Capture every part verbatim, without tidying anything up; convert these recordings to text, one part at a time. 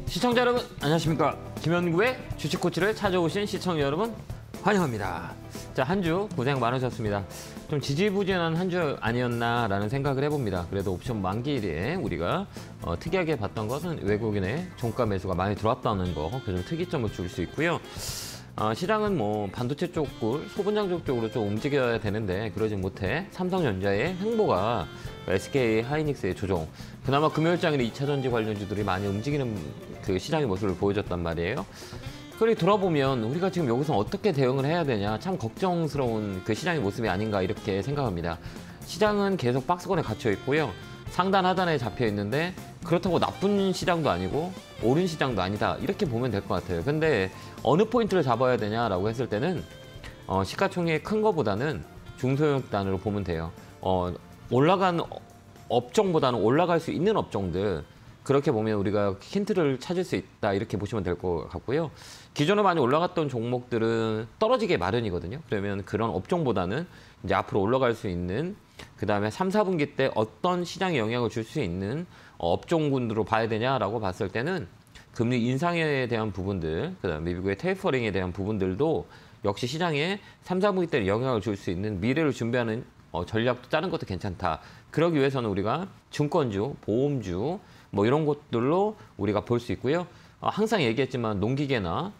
시청자 여러분 안녕하십니까. 김현구의 주식 코치를 찾아오신 시청자 여러분 환영합니다. 자, 한 주 고생 많으셨습니다. 좀 지지부진한 한 주 아니었나라는 생각을 해봅니다. 그래도 옵션 만기일에 우리가 어, 특이하게 봤던 것은 외국인의 종가 매수가 많이 들어왔다는 거, 그 좀 특이점을 줄 수 있고요. 어, 시장은 뭐 반도체 쪽을 소분장족 쪽으로 좀 움직여야 되는데 그러지 못해 삼성전자의 횡보가 에스케이 하이닉스의 조정, 그나마 금요일장에는 이차 전지 관련주들이 많이 움직이는 그 시장의 모습을 보여줬단 말이에요. 그리고 돌아보면 우리가 지금 여기서 어떻게 대응을 해야 되냐, 참 걱정스러운 그 시장의 모습이 아닌가 이렇게 생각합니다. 시장은 계속 박스권에 갇혀 있고요. 상단 하단에 잡혀 있는데 그렇다고 나쁜 시장도 아니고 옳은 시장도 아니다 이렇게 보면 될 것 같아요. 근데 어느 포인트를 잡아야 되냐라고 했을 때는 어, 시가총액 큰 거보다는 중소형단으로 보면 돼요. 어, 올라간 업종보다는 올라갈 수 있는 업종들, 그렇게 보면 우리가 힌트를 찾을 수 있다 이렇게 보시면 될 것 같고요. 기존에 많이 올라갔던 종목들은 떨어지게 마련이거든요. 그러면 그런 업종보다는 이제 앞으로 올라갈 수 있는, 그 다음에 삼, 사분기 때 어떤 시장에 영향을 줄 수 있는 업종군으로 봐야 되냐라고 봤을 때는 금리 인상에 대한 부분들, 그 다음에 미국의 테이퍼링에 대한 부분들도 역시 시장에 삼, 사분기 때 영향을 줄 수 있는 미래를 준비하는 어, 전략도 짜는 것도 괜찮다. 그러기 위해서는 우리가 증권주, 보험주 뭐 이런 것들로 우리가 볼 수 있고요. 어, 항상 얘기했지만 농기계나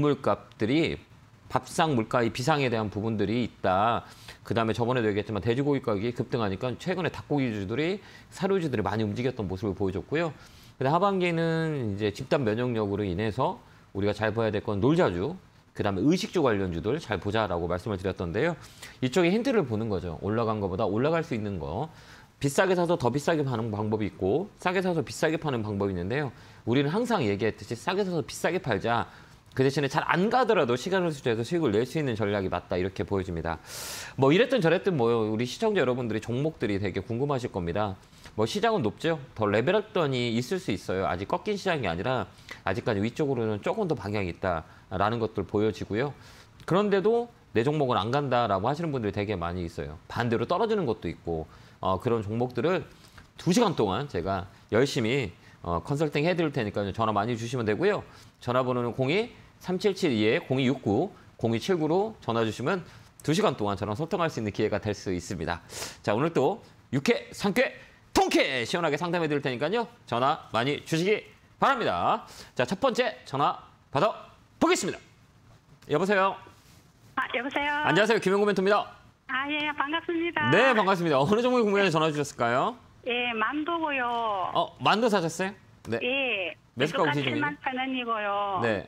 곡물값들이 밥상 물가의 비상에 대한 부분들이 있다. 그 다음에 저번에도 얘기했지만 돼지고기 가격이 급등하니까 최근에 닭고기주들이, 사료주들이 많이 움직였던 모습을 보여줬고요. 근데 하반기는 이제 집단 면역력으로 인해서 우리가 잘 봐야 될 건 놀자주, 그 다음에 의식주 관련주들 잘 보자라고 말씀을 드렸던데요. 이쪽에 힌트를 보는 거죠. 올라간 것보다 올라갈 수 있는 거. 비싸게 사서 더 비싸게 파는 방법이 있고 싸게 사서 비싸게 파는 방법이 있는데요. 우리는 항상 얘기했듯이 싸게 사서 비싸게 팔자. 그 대신에 잘 안 가더라도 시간을 수주해서 수익을 낼 수 있는 전략이 맞다 이렇게 보여집니다. 뭐 이랬든 저랬든 뭐 우리 시청자 여러분들이 종목들이 되게 궁금하실 겁니다. 뭐 시장은 높죠. 더 레벨업던이 있을 수 있어요. 아직 꺾인 시장이 아니라 아직까지 위쪽으로는 조금 더 방향이 있다라는 것들 보여지고요. 그런데도 내 종목은 안 간다라고 하시는 분들이 되게 많이 있어요. 반대로 떨어지는 것도 있고 어, 그런 종목들을 두 시간 동안 제가 열심히 어, 컨설팅 해드릴 테니까 전화 많이 주시면 되고요. 전화번호는 공이 삼칠칠이 공이육구 공이칠구로 전화 주시면 두 시간 동안 저랑 소통할 수 있는 기회가 될 수 있습니다. 자, 오늘 또 육회, 상쾌, 통쾌 시원하게 상담해 드릴 테니까요. 전화 많이 주시기 바랍니다. 자, 첫 번째 전화 받아 보겠습니다. 여보세요. 아, 여보세요. 안녕하세요. 김현구 멘토입니다. 아, 예, 반갑습니다. 네, 반갑습니다. 어느 종목이 궁금해서 전화 주셨을까요? 예, 만두고요. 어, 만두 사셨어요? 네. 예. 매수가 기준이요? 칠만 천 원이고요. 네.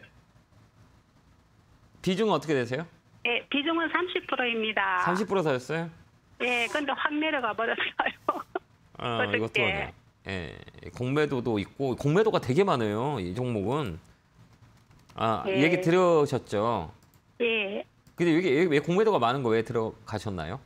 비중은 어떻게 되세요? 예, 비중은 삼십 퍼센트입니다. 삼십 퍼센트 사셨어요? 예, 근데 확 내려가 버렸어요. 아, 어저께. 이것도 하네. 예, 공매도도 있고 공매도가 되게 많아요. 이 종목은. 아, 예. 얘기 들으셨죠? 예. 근데 여기 왜 공매도가 많은 거 왜 들어가셨나요?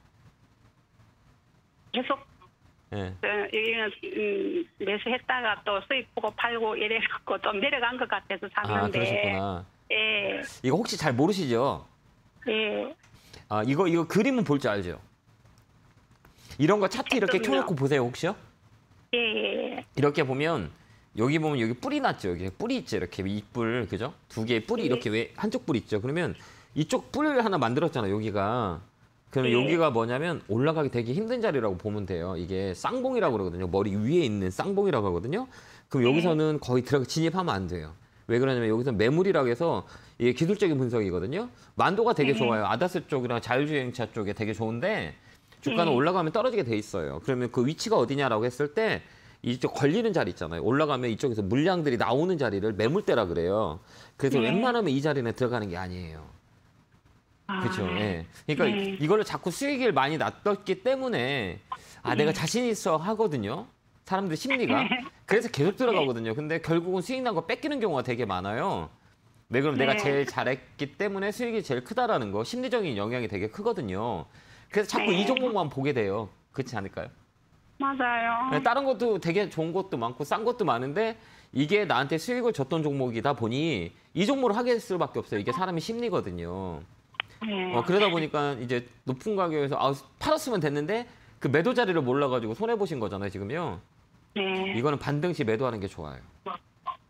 계속 예. 어, 여기는 음, 매수했다가 또 수익 보고 팔고 이래갖고 좀 내려간 것 같아서 샀는데. 아, 그러셨구나. 예. 이거 혹시 잘 모르시죠? 예. 아, 이거 이거 그림은 볼 줄 알죠? 이런 거 차트 이렇게 그럼요. 켜놓고 보세요, 혹시요? 예. 예. 이렇게 보면 여기 보면 여기 뿔이 났죠. 여기 뿔이 있죠. 이렇게 윗뿔, 그죠? 두 개의 뿔이 이렇게 왜 한쪽 뿔 있죠. 그러면 이쪽 뿔 하나 만들었잖아요. 여기가. 그러면 네. 여기가 뭐냐면 올라가기 되게 힘든 자리라고 보면 돼요. 이게 쌍봉이라고 그러거든요. 머리 위에 있는 쌍봉이라고 하거든요. 그럼 네. 여기서는 거의 들어가 진입하면 안 돼요. 왜 그러냐면 여기서 매물이라고 해서 이게 기술적인 분석이거든요. 만도가 되게 네. 좋아요. 아다스 쪽이랑 자율주행차 쪽에 되게 좋은데 주가는 네. 올라가면 떨어지게 돼 있어요. 그러면 그 위치가 어디냐라고 했을 때 이쪽 걸리는 자리 있잖아요. 올라가면 이쪽에서 물량들이 나오는 자리를 매물대라 그래요. 그래서 네. 웬만하면 이 자리는 들어가는 게 아니에요. 아, 그렇죠. 예. 그러니까 네. 이거를 자꾸 수익을 많이 났었기 때문에 아 내가 자신 있어 하거든요. 사람들 심리가. 그래서 계속 들어가거든요. 근데 결국은 수익 난 거 뺏기는 경우가 되게 많아요. 왜 그럼 내가 네. 제일 잘했기 때문에 수익이 제일 크다라는 거, 심리적인 영향이 되게 크거든요. 그래서 자꾸 네. 이 종목만 보게 돼요. 그렇지 않을까요? 맞아요. 네, 다른 것도 되게 좋은 것도 많고 싼 것도 많은데 이게 나한테 수익을 줬던 종목이다 보니 이 종목을 하게 될 수밖에 없어요. 이게 사람의 심리거든요. 네. 어, 그러다 보니까 이제 높은 가격에서 아, 팔았으면 됐는데 그 매도 자리를 몰라가지고 손해 보신 거잖아요, 지금요. 네. 이거는 반등시 매도하는 게 좋아요.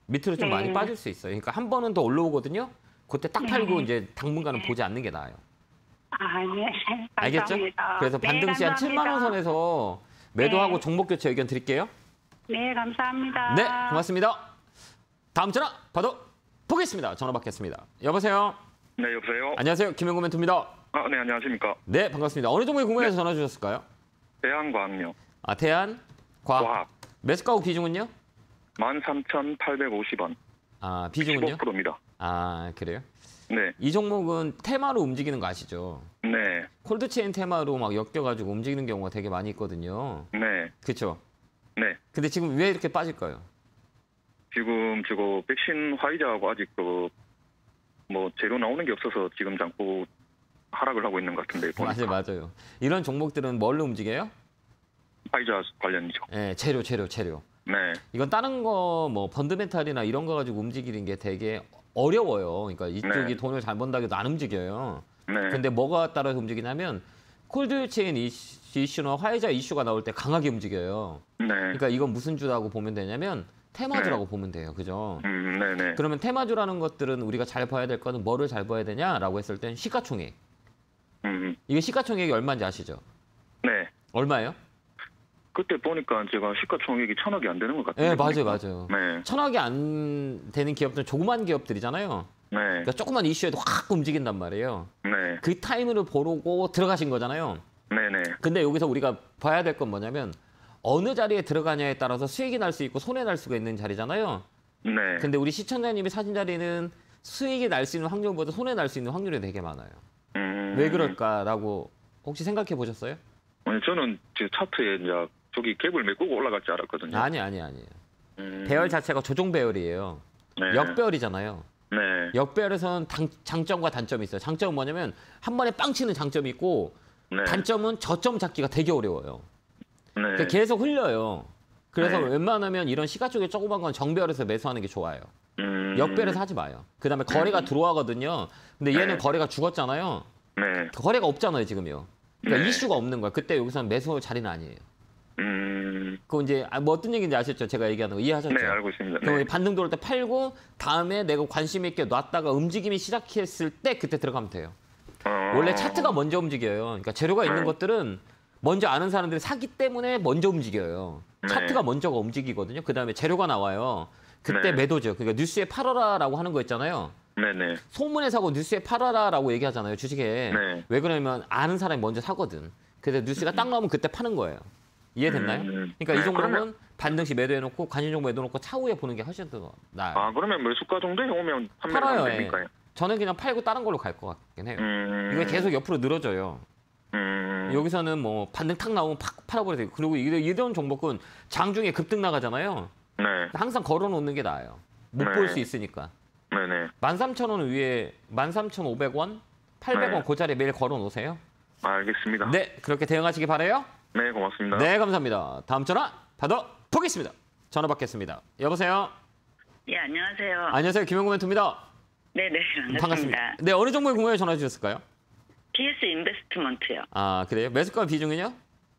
밑으로 좀 네. 많이 빠질 수 있어요. 그러니까 한 번은 더 올라오거든요. 그때 딱 팔고 네. 이제 당분간은 보지 않는 게 나아요. 아, 네. 알겠죠? 감사합니다. 그래서 반등시 한 네, 칠만 원 감사합니다. 선에서 매도하고 네. 종목 교체 의견 드릴게요. 네, 감사합니다. 네, 고맙습니다. 다음 전화 받아 보겠습니다. 전화 받겠습니다. 여보세요. 네, 여보세요? 안녕하세요. 김영구 멘토입니다. 아, 네, 안녕하십니까? 네, 반갑습니다. 어느 종목에 궁금해서 전화 주셨을까요? 대한과학요. 아, 대한 과학. 과학. 매수가고 비중은요? 만 삼천팔백오십 원. 아, 비중은요? 십오 퍼센트입니다. 아, 그래요? 네, 이 종목은 테마로 움직이는 거 아시죠? 네, 콜드체인 테마로 막 엮여가지고 움직이는 경우가 되게 많이 있거든요. 네, 그렇죠? 네. 근데 지금 왜 이렇게 빠질까요? 지금 저거 백신 화이자하고 아직 그 뭐 재료 나오는 게 없어서 지금 잠깐 하락을 하고 있는 것 같은데 보니까. 맞아요, 맞아요. 이런 종목들은 뭘로 움직여요? 화이자 관련이죠. 예, 재료, 재료, 재료. 네, 이건 다른 거 뭐 펀드멘탈이나 이런 거 가지고 움직이는 게 되게 어려워요. 그러니까 이쪽이 네. 돈을 잘 번다고 해도 안 움직여요. 네, 근데 뭐가 따라서 움직이냐면 콜드체인 이슈- 이슈나 화이자 이슈가 나올 때 강하게 움직여요. 네, 그러니까 이건 무슨 주라고 보면 되냐면 테마주라고 보면 돼요. 그죠? 음, 네, 네, 그러면 테마주라는 것들은 우리가 잘 봐야 될 거는 뭐를 잘 봐야 되냐라고 했을 땐 시가총액. 음, 이게 시가총액이 얼마인지 아시죠? 네. 얼마예요? 그때 보니까 제가 시가총액이 천억이 안 되는 것 같아요. 네, 맞아요, 맞아요. 네, 천억이 안 되는 기업들은 조그만 기업들이잖아요. 네, 그러니까 조그만 이슈에도 확 움직인단 말이에요. 네, 그 타임을 보고 들어가신 거잖아요. 네, 네, 근데 여기서 우리가 봐야 될 건 뭐냐면 어느 자리에 들어가냐에 따라서 수익이 날 수 있고 손해 날 수가 있는 자리잖아요. 네. 근데 우리 시청자님이 사신 자리는 수익이 날 수 있는 확률보다 손해 날 수 있는 확률이 되게 많아요. 음, 왜 그럴까라고 혹시 생각해 보셨어요? 아니, 저는 저 차트에 이제 저기 갭을 메꾸고 올라갈 줄 알았거든요. 아니, 아니, 아니에요. 음, 배열 자체가 조종 배열이에요. 네. 역배열이잖아요. 네, 역배열에서는 당- 장점과 단점이 있어요. 장점은 뭐냐면 한 번에 빵 치는 장점이 있고 네, 단점은 저점 잡기가 되게 어려워요. 네, 그러니까 계속 흘려요. 그래서 네. 웬만하면 이런 시가 쪽에 조그만 건 정배열에서 매수하는 게 좋아요. 음, 역배열에서 하지 마요. 그다음에 거래가 들어와거든요. 근데 얘는 네. 거래가 죽었잖아요. 네, 거래가 없잖아요, 지금요. 그러니까 네. 이슈가 없는 거야. 그때 여기서는 매수 자리는 아니에요. 음, 그거 이제 아, 뭐 어떤 얘기인지 아셨죠? 제가 얘기하는 거 이해하셨죠? 네, 알고 있습니다. 그럼 네. 반등 돌 때 팔고 다음에 내가 관심 있게 놨다가 움직임이 시작했을 때 그때 들어가면 돼요. 어, 원래 차트가 먼저 움직여요. 그러니까 재료가 있는 네. 것들은 먼저 아는 사람들이 사기 때문에 먼저 움직여요. 네. 차트가 먼저가 움직이거든요. 그다음에 재료가 나와요. 그때 네. 매도죠. 그러니까 뉴스에 팔아라라고 하는 거 있잖아요. 네, 네, 소문에 사고 뉴스에 팔아라라고 얘기하잖아요. 주식에. 네. 왜 그러냐면 아는 사람이 먼저 사거든. 그래서 뉴스가 딱 나오면 그때 파는 거예요. 이해됐나요? 음, 그러니까 네, 이 종목은 그러면- 반등시 매도해놓고 관심 종목 매도해놓고 차후에 보는 게 훨씬 더 나아요. 아, 그러면 매수가 정도에 오면 판매가 팔아요. 안 예. 됩니까? 저는 그냥 팔고 다른 걸로 갈 것 같긴 해요. 음, 이거 계속 옆으로 늘어져요. 음, 여기서는 뭐 반등 탁 나오면 팍 팔아버려요. 그리고 이- 이런 종목은 장중에 급등 나가잖아요. 네, 항상 걸어놓는 게 나아요. 못 네. 볼 수 있으니까. 네, 네. 만 삼천 원 위에 만 삼천오백 원, 팔백 원 네. 그 자리에 매일 걸어놓으세요. 알겠습니다. 네, 그렇게 대응하시기 바라요. 네, 고맙습니다. 네, 감사합니다. 다음 전화 받아 보겠습니다. 전화 받겠습니다. 여보세요. 예, 안녕하세요. 안녕하세요. 김영구 멘토입니다. 네네, 반갑습니다. 반갑습니다. 네, 어느 종목에 궁금해 전화 주셨을까요? 피에스 인베스트먼트요. 아, 그래요? 매수가 비중은요?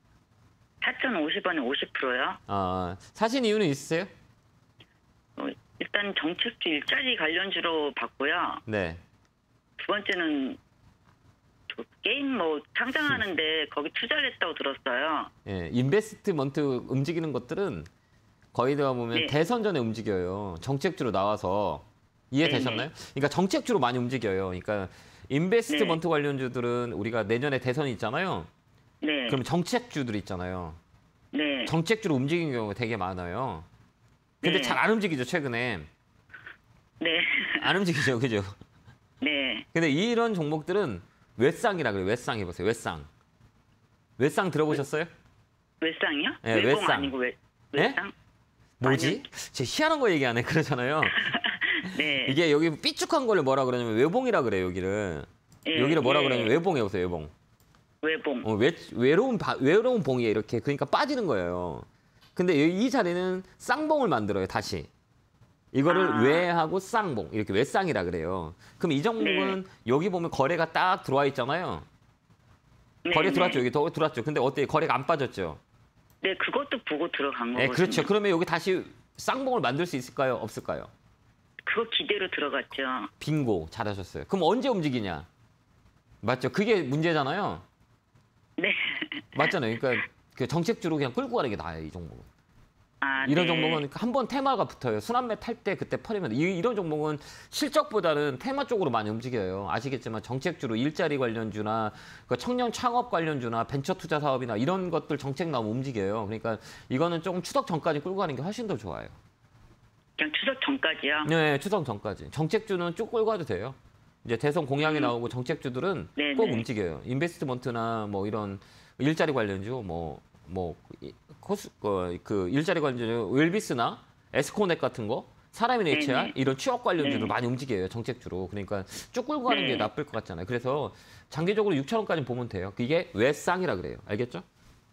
사천오십 원에 오십 퍼센트요. 아, 사신 이유는 있으세요? 어, 일단 정책주 일자리 관련주로 봤고요. 네. 두 번째는 저 게임 뭐 상장하는데 거기 투자를 했다고 들었어요. 예, 인베스트먼트 움직이는 것들은 거의 다 보면 네. 대선 전에 움직여요. 정책주로 나와서 이해되셨나요? 그러니까 정책주로 많이 움직여요. 그러니까 인베스트먼트 관련주들은 우리가 내년에 대선이 있잖아요. 네. 그럼 정책주들 있잖아요. 네. 정책주로 움직이는 경우가 되게 많아요. 근데 네. 잘 안 움직이죠, 최근에. 네. 안 움직이죠, 그죠? 네. 근데 이런 종목들은 외쌍이라 그래요. 외쌍 해보세요, 외쌍. 외쌍 들어보셨어요? 외상이요? 네, 외봉 외상. 아니고 외, 네? 외상? 뭐지? 제 희한한 거 얘기하네, 그러잖아요. 네. 이게 여기 삐죽한 거를 뭐라 그러냐면 외봉이라 그래요, 여기를. 예, 여기를 뭐라 예. 그러냐면 외봉 해보세요, 외봉. 외봉. 어, 외, 외로운, 바, 외로운 봉이에요, 이렇게. 그러니까 빠지는 거예요. 근데 이, 이 자리는 쌍봉을 만들어요, 다시. 이거를 아. 외하고 쌍봉, 이렇게 외쌍이라 그래요. 그럼 이 종목은 여기 보면 거래가 딱 들어와 있잖아요. 네, 거래 네. 들어왔죠, 여기 더 들어왔죠. 근데 어때요? 거래가 안 빠졌죠? 네, 그것도 보고 들어간 네, 거거든요. 그렇죠. 그러면 여기 다시 쌍봉을 만들 수 있을까요? 없을까요? 그거 기대로 들어갔죠. 빙고 잘하셨어요. 그럼 언제 움직이냐? 맞죠? 그게 문제잖아요. 네. 맞잖아요. 그러니까 그 정책주로 그냥 끌고 가는 게 나아요, 이 종목은. 아, 이런 네. 종목은 한 번 테마가 붙어요. 순환매 탈 때 그때 팔으면 이, 이런 종목은 실적보다는 테마 쪽으로 많이 움직여요. 아시겠지만 정책주로 일자리 관련주나 그 청년 창업 관련주나 벤처 투자 사업이나 이런 것들 정책 나오면 움직여요. 그러니까 이거는 조금 추석 전까지 끌고 가는 게 훨씬 더 좋아요. 그냥 추석 전까지요? 네, 추석 전까지. 정책주는 쭉 끌고 가도 돼요. 이제 대선 공약이 음. 나오고 정책주들은 네네. 꼭 움직여요. 인베스트먼트나 뭐 이런 일자리 관련주, 뭐, 뭐, 이- 코스, 어, 그 일자리 관련주, 웰비스나 에스코넥 같은 거, 사람인 에이치알, 네네. 이런 취업 관련주들 네. 많이 움직여요, 정책주로. 그러니까 쭉 끌고 가는 게 네. 나쁠 것 같잖아요. 그래서 장기적으로 육천 원까지 보면 돼요. 이게 외쌍이라 그래요. 알겠죠?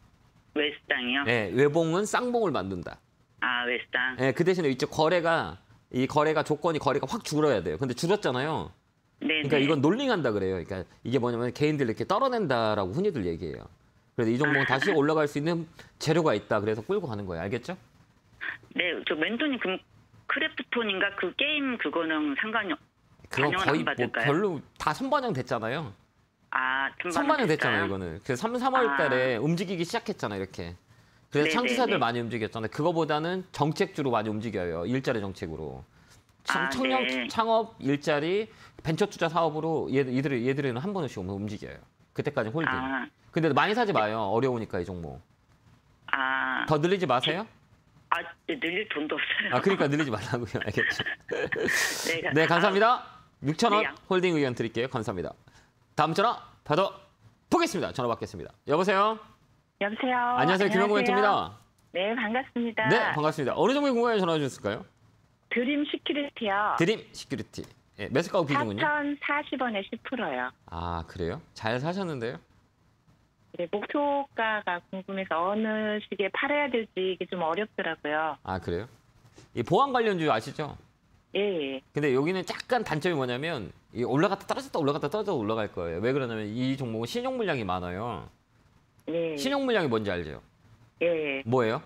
웨스땅이요? 네, 외봉은 쌍봉을 만든다. 아, 웨스땅. 네, 그 대신에 이쪽 거래가, 이 거래가 조건이 거래가 확 줄어야 돼요. 근데 줄었잖아요. 네. 그러니까 이건 롤링한다 그래요. 그러니까 이게 뭐냐면 개인들 이렇게 떨어낸다라고 흔히들 얘기해요. 그래서 이 종목은 다시 올라갈 수 있는 재료가 있다. 그래서 끌고 가는 거예요. 알겠죠? 네, 저 멘토님 그 크래프톤인가 그 게임 그거는 상관이 없- 그거 반영은 거의 안 뭐 받을까요? 별로 다 선반영 됐잖아요. 아, 선반영 됐잖아요, 이거는. 그래서 삼, 삼월 아. 달에 움직이기 시작했잖아요, 이렇게. 그래서 네네네. 창시사들 많이 움직였잖아요. 그거보다는 정책주로 많이 움직여요. 일자리 정책으로. 청- 아, 청년 네. 창업, 일자리, 벤처 투자 사업으로 얘, 얘들, 얘들은 한 번씩 움직여요. 그때까지 홀딩. 아, 근데 많이 사지 마요. 어려우니까 이 종목. 아, 더 늘리지 마세요. 아, 네, 늘릴 돈도 없어요. 아, 그러니까 늘리지 말라고요. 알겠죠? 네, 네, 감사합니다. 육천 원 네, 양- 홀딩 의견 드릴게요. 감사합니다. 다음 전화 받아 보겠습니다. 전화 받겠습니다. 여보세요? 여보세요. 안녕하세요. 김영구 멘토입니다. 네, 반갑습니다. 네, 반갑습니다. 어느 종목에 궁금해 전화 주셨을까요? 드림 시큐리티요. 드림 시큐리티. 예, 매수가고 비중은요? 사천사십 원에 십 퍼센트요. 아, 그래요? 잘 사셨는데요? 네, 목표가가 궁금해서 어느 시기에 팔아야 될지 이게 좀 어렵더라고요. 아, 그래요? 이 보안 관련주 아시죠? 예, 예. 근데 여기는 약간 단점이 뭐냐면 이 올라갔다 떨어졌다 올라갔다 떨어졌다 올라갈 거예요. 왜 그러냐면 이 종목은 신용 물량이 많아요. 예, 신용 물량이 뭔지 알죠? 예. 뭐예요?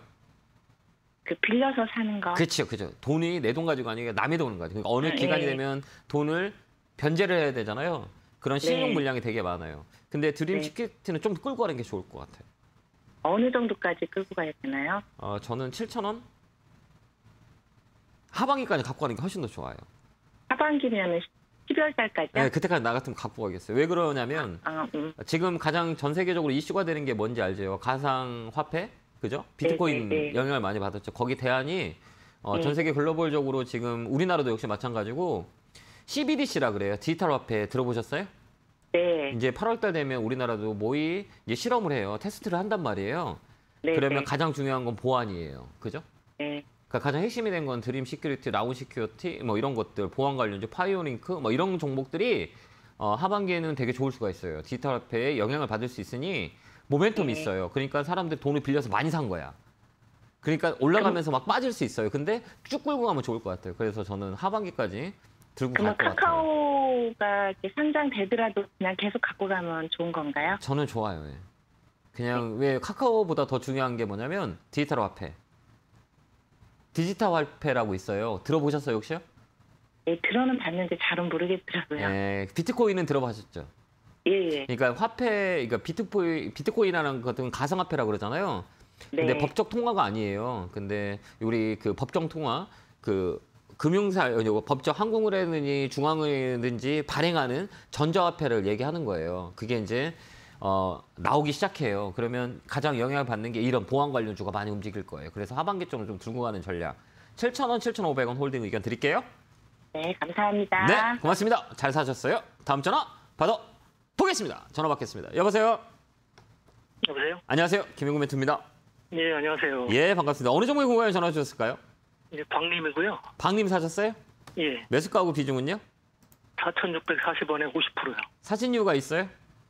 그 빌려서 사는 거. 그렇죠, 그렇죠. 돈이 내 돈 가지고 아니고 남의 돈인 거죠. 그러니까 어느 네. 기간이 되면 돈을 변제를 해야 되잖아요. 그런 신용 네. 물량이 되게 많아요. 근데 드림 네. 시큐리티는 좀 끌고 가는 게 좋을 것 같아요. 어느 정도까지 끌고 가야 되나요? 어, 저는 칠천 원 하반기까지 갖고 가는 게 훨씬 더 좋아요. 하반기면은 십이월 달까지요? 네, 그때까지 나 같으면 갖고 가겠어요. 왜 그러냐면 아, 음. 지금 가장 전 세계적으로 이슈가 되는 게 뭔지 알죠? 가상 화폐, 그죠? 비트코인 네, 네, 네. 영향을 많이 받았죠. 거기 대안이 어, 네. 전 세계 글로벌적으로 지금 우리나라도 역시 마찬가지고 씨비디씨라 그래요. 디지털 화폐 들어보셨어요? 네. 이제 팔월 달 되면 우리나라도 모의 이제 실험을 해요. 테스트를 한단 말이에요. 네, 그러면 네. 가장 중요한 건 보안이에요. 그죠? 네. 그러니까 가장 핵심이 된 건 드림 시큐리티, 라운 시큐리티 뭐 이런 것들, 보안 관련주, 파이오링크 뭐 이런 종목들이 어, 하반기에는 되게 좋을 수가 있어요. 디지털 화폐에 영향을 받을 수 있으니 모멘텀이 네. 있어요. 그러니까 사람들 돈을 빌려서 많이 산 거야. 그러니까 올라가면서 막 빠질 수 있어요. 근데 쭉 끌고 가면 좋을 것 같아요. 그래서 저는 하반기까지 들고 그러면 갈 것 같아요. 카카오가 이렇게 상장되더라도 그냥 계속 갖고 가면 좋은 건가요? 저는 좋아요. 예. 그냥 왜 카카오보다 더 중요한 게 뭐냐면 디지털 화폐. 디지털 화폐라고 있어요. 들어보셨어요, 혹시요? 예, 들어는 봤는데 잘은 모르겠더라고요. 예, 비트코인은 들어보셨죠? 예, 예. 그러니까 화폐, 그러니까 비트코인, 비트코인이라는 것은 가상화폐라고 그러잖아요. 근데 네. 법적 통화가 아니에요. 근데 우리 그 법정 통화, 그 금융사, 법적 한국은행이든지 중앙은행이든지 발행하는 전자화폐를 얘기하는 거예요. 그게 이제 어, 나오기 시작해요. 그러면 가장 영향을 받는 게 이런 보안 관련주가 많이 움직일 거예요. 그래서 하반기 쪽으로 좀 들고 가는 전략. 칠천 원, 칠천오백 원 홀딩 의견 드릴게요. 네, 감사합니다. 네, 고맙습니다. 잘 사셨어요. 다음 전화 받아 보겠습니다. 전화 받겠습니다. 여보세요. 여보세요? 안녕하세요. 김영구 멘토입니다. 네, 안녕하세요. 예, 반갑습니다. 어느 종목에 궁금해 전화 주셨을까요? 예, 박님이고요. 박님 사셨어요? 예, 매수가하고 비중은요? 사천육백사십 원에 오십 퍼센트요. 사신 이유가 있어요?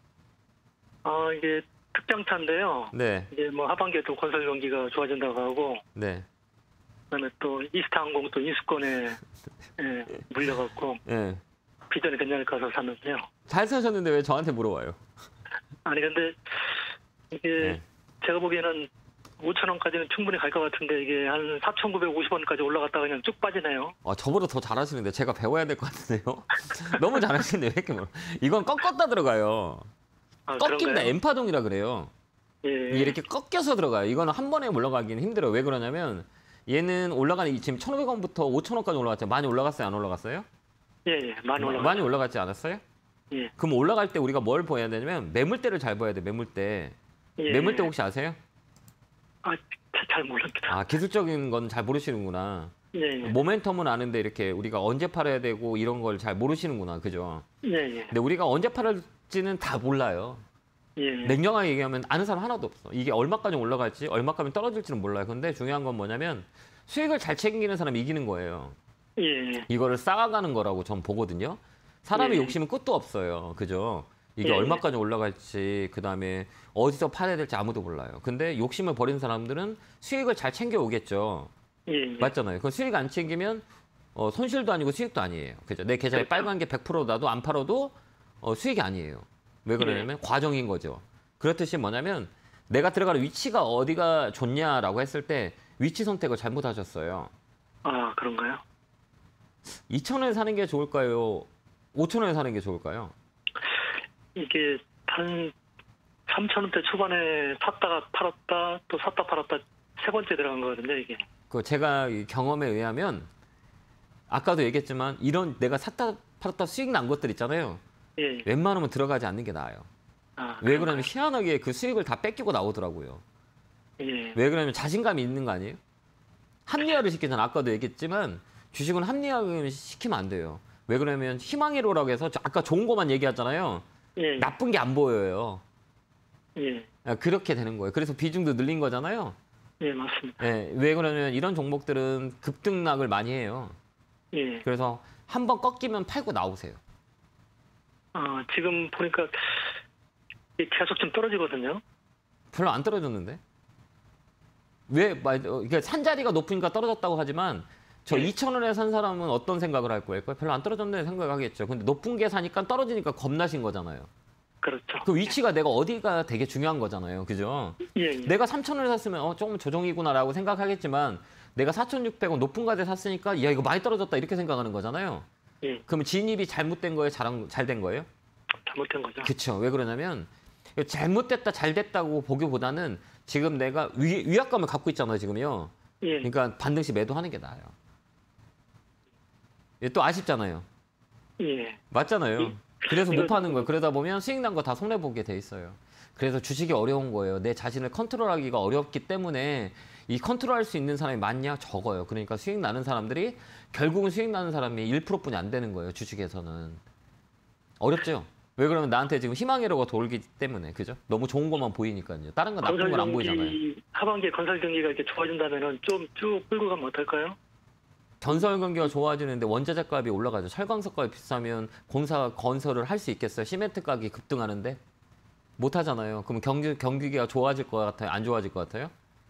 아, 이게 특장차인데요. 네, 이제 뭐 하반기에 또 건설 경기가 좋아진다고 하고, 네, 그다음에 또 이스타항공 또 인수권에 예, 물려갖고 예. 비전이 괜찮을까 해서 샀는데요. 잘 사셨는데 왜 저한테 물어봐요? 아니 근데 이게 네. 제가 보기에는 오천 원까지는 충분히 갈 것 같은데 이게 한 사천구백오십 원까지 올라갔다가 그냥 쭉 빠지네요. 아, 저보다 더 잘하시는데 제가 배워야 될 것 같은데요. 너무 잘하시는데 왜 이렇게 뭐? 이건 꺾었다 들어가요. 아, 꺾인다 그런가요? 엠파동이라 그래요. 예. 이게 이렇게 꺾여서 들어가요. 이거는 한 번에 올라가기는 힘들어요. 왜 그러냐면 얘는 올라가는 지금 천오백 원부터 오천 원까지 올라갔죠. 많이 올라갔어요? 안 올라갔어요? 예, 예. 많이 올라갔어요. 많이 올라갔지 않았어요? 예. 그럼 올라갈 때 우리가 뭘 봐야 되냐면 매물대를 잘 봐야 돼. 매물대. 예. 매물대 혹시 아세요? 아, 잘, 잘 모릅니다. 아, 기술적인 건 잘 모르시는구나. 예, 예. 모멘텀은 아는데 이렇게 우리가 언제 팔아야 되고 이런 걸 잘 모르시는구나. 그죠? 예, 예. 근데 우리가 언제 팔을지는 다 몰라요. 예. 냉정하게 얘기하면 아는 사람 하나도 없어. 이게 얼마까지 올라갈지, 얼마까지 떨어질지는 몰라요. 근데 중요한 건 뭐냐면 수익을 잘 챙기는 사람이 이기는 거예요. 예, 예. 이거를 쌓아가는 거라고 전 보거든요. 사람의 예. 욕심은 끝도 없어요. 그죠? 이게 예. 얼마까지 올라갈지, 그 다음에 어디서 팔아야 될지 아무도 몰라요. 근데 욕심을 버린 사람들은 수익을 잘 챙겨오겠죠. 예, 예. 맞잖아요. 그 수익 안 챙기면 어, 손실도 아니고 수익도 아니에요. 그죠? 내 계좌에 그렇죠. 빨간 게 백 퍼센트 나도 안 팔아도 어, 수익이 아니에요. 왜 그러냐면 과정인 거죠. 그렇듯이 뭐냐면 내가 들어가는 위치가 어디가 좋냐라고 했을 때 위치 선택을 잘못하셨어요. 아, 그런가요? 이천 원에 사는 게 좋을까요? 오천 원에 사는 게 좋을까요? 이게 한 삼천 원대 초반에 샀다가 팔았다, 또 샀다 팔았다 세 번째 들어간 거거든요, 이게. 그 제가 이 경험에 의하면 아까도 얘기했지만 이런 내가 샀다 팔았다 수익 난 것들 있잖아요. 예. 웬만하면 들어가지 않는 게 나아요. 아, 왜 그러냐면 희한하게 그 수익을 다 뺏기고 나오더라고요. 예. 왜 그러냐면 자신감이 있는 거 아니에요? 합리화를 시키잖아. 아까도 얘기했지만 주식은 합리화 시키면 안 돼요. 왜 그러냐면 희망회로라고 해서 저 아까 좋은 것만 얘기하잖아요. 예. 나쁜 게 안 보여요. 예. 그렇게 되는 거예요. 그래서 비중도 늘린 거잖아요. 예, 맞습니다. 예, 왜 그러냐면 이런 종목들은 급등락을 많이 해요. 예. 그래서 한번 꺾이면 팔고 나오세요. 아, 지금 보니까 이게 계속 좀 떨어지거든요. 별로 안 떨어졌는데? 왜, 말- 어, 이게 산 자리가 높으니까 떨어졌다고 하지만 저 네. 이천 원에 산 사람은 어떤 생각을 할 거예요? 별로 안 떨어졌네 생각하겠죠. 근데 높은 게 사니까 떨어지니까 겁나신 거잖아요. 그렇죠. 그 위치가 내가 어디가 되게 중요한 거잖아요. 그죠? 예, 예. 내가 삼천 원에 샀으면 어, 조금 조정이구나라고 생각하겠지만 내가 사천육백 원 높은 가에 샀으니까 야 이거 많이 떨어졌다 이렇게 생각하는 거잖아요. 예. 그러면 진입이 잘못된 거예요? 잘 된 거예요? 잘못된 거죠. 그렇죠. 왜 그러냐면 잘못됐다 잘됐다고 보기보다는 지금 내가 위, 위압감을 갖고 있잖아요. 지금요. 예. 그러니까 반드시 매도하는 게 나아요. 예, 또 아쉽잖아요. 예. 맞잖아요. 그래서 못 이거- 파는 거예요. 그러다 보면 수익 난 거 다 손해보게 돼 있어요. 그래서 주식이 어려운 거예요. 내 자신을 컨트롤하기가 어렵기 때문에 이 컨트롤할 수 있는 사람이 많냐? 적어요. 그러니까 수익 나는 사람들이 결국은 수익 나는 사람이 일 퍼센트뿐이 안 되는 거예요. 주식에서는. 어렵죠? 왜 그러면 나한테 지금 희망이라고 돌기 때문에. 그죠? 너무 좋은 것만 보이니까요. 다른 건 나쁜 건 안 보이잖아요. 하반기에 건설 경기가 이렇게 좋아진다면은 좀 쭉 끌고 가면 어떨까요? 건설 경기가 좋아지는데 원자재 값이 올라가죠. 철광석 값이 비싸면 공사 건설을 할 수 있겠어요? 시멘트 가격이 급등하는데 못 하잖아요. 그럼 경기 경기가 좋아질 것 같아요? 안 좋아질 것 같아요?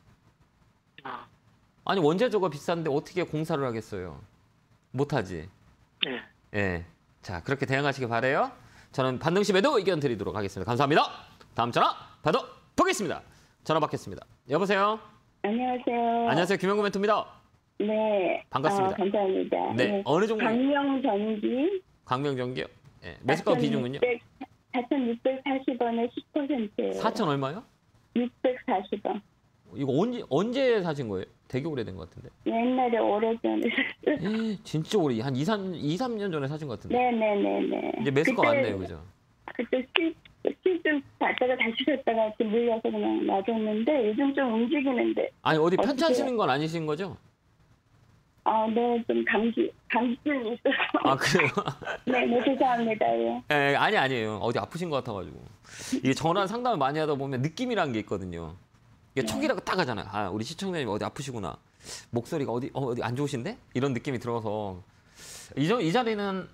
아, 아니 원재료가 비싼데 어떻게 공사를 하겠어요? 못 하지. 예. 예. 자, 그렇게 대응하시기 바래요. 저는 반등시 매도 의견 드리도록 하겠습니다. 감사합니다. 다음 전화 받아 보겠습니다. 전화 받겠습니다. 여보세요. 안녕하세요. 안녕하세요. 김영구 멘토입니다. 네. 반갑습니다. 아, 감사합니다. 네. 어느 종목? 강명전기. 광명전기요? 예. 매수가 비중은요? 사천육백사십 원에 십 퍼센트예요. 사천 얼마요? 육백사십 원. 이거 언제 언제 사신 거예요? 되게 오래된 것 같은데. 옛날에 오래전에 샀어요. 에, 진짜 오래 한 이, 삼, 이, 삼 년 전에 사신 것 같은데. 네네네네. 이제 매수가 그때- 왔네요. 그죠? 그때 수입, 수입 좀 받다가 다시 샀다가 이렇게 물려서 그냥 놔뒀는데 요즘 좀 움직이는데. 아니 어디 어떻게- 편찮으시는 건 아니신 거죠? 아, 네. 좀 감기, 감기증이 있어서. 아 그래요? 네, 네. 죄송합니다. 예. 에, 아니 아니에요. 어디 아프신 것 같아가지고. 이게 전화 상담을 많이 하다 보면 느낌이라는 게 있거든요. 이게 촉이라고 딱 하잖아요. 아 우리 시청자님 어디 아프시구나. 목소리가 어디 어, 어디 안 좋으신데? 이런 느낌이 들어서 이, 저- 이 자리는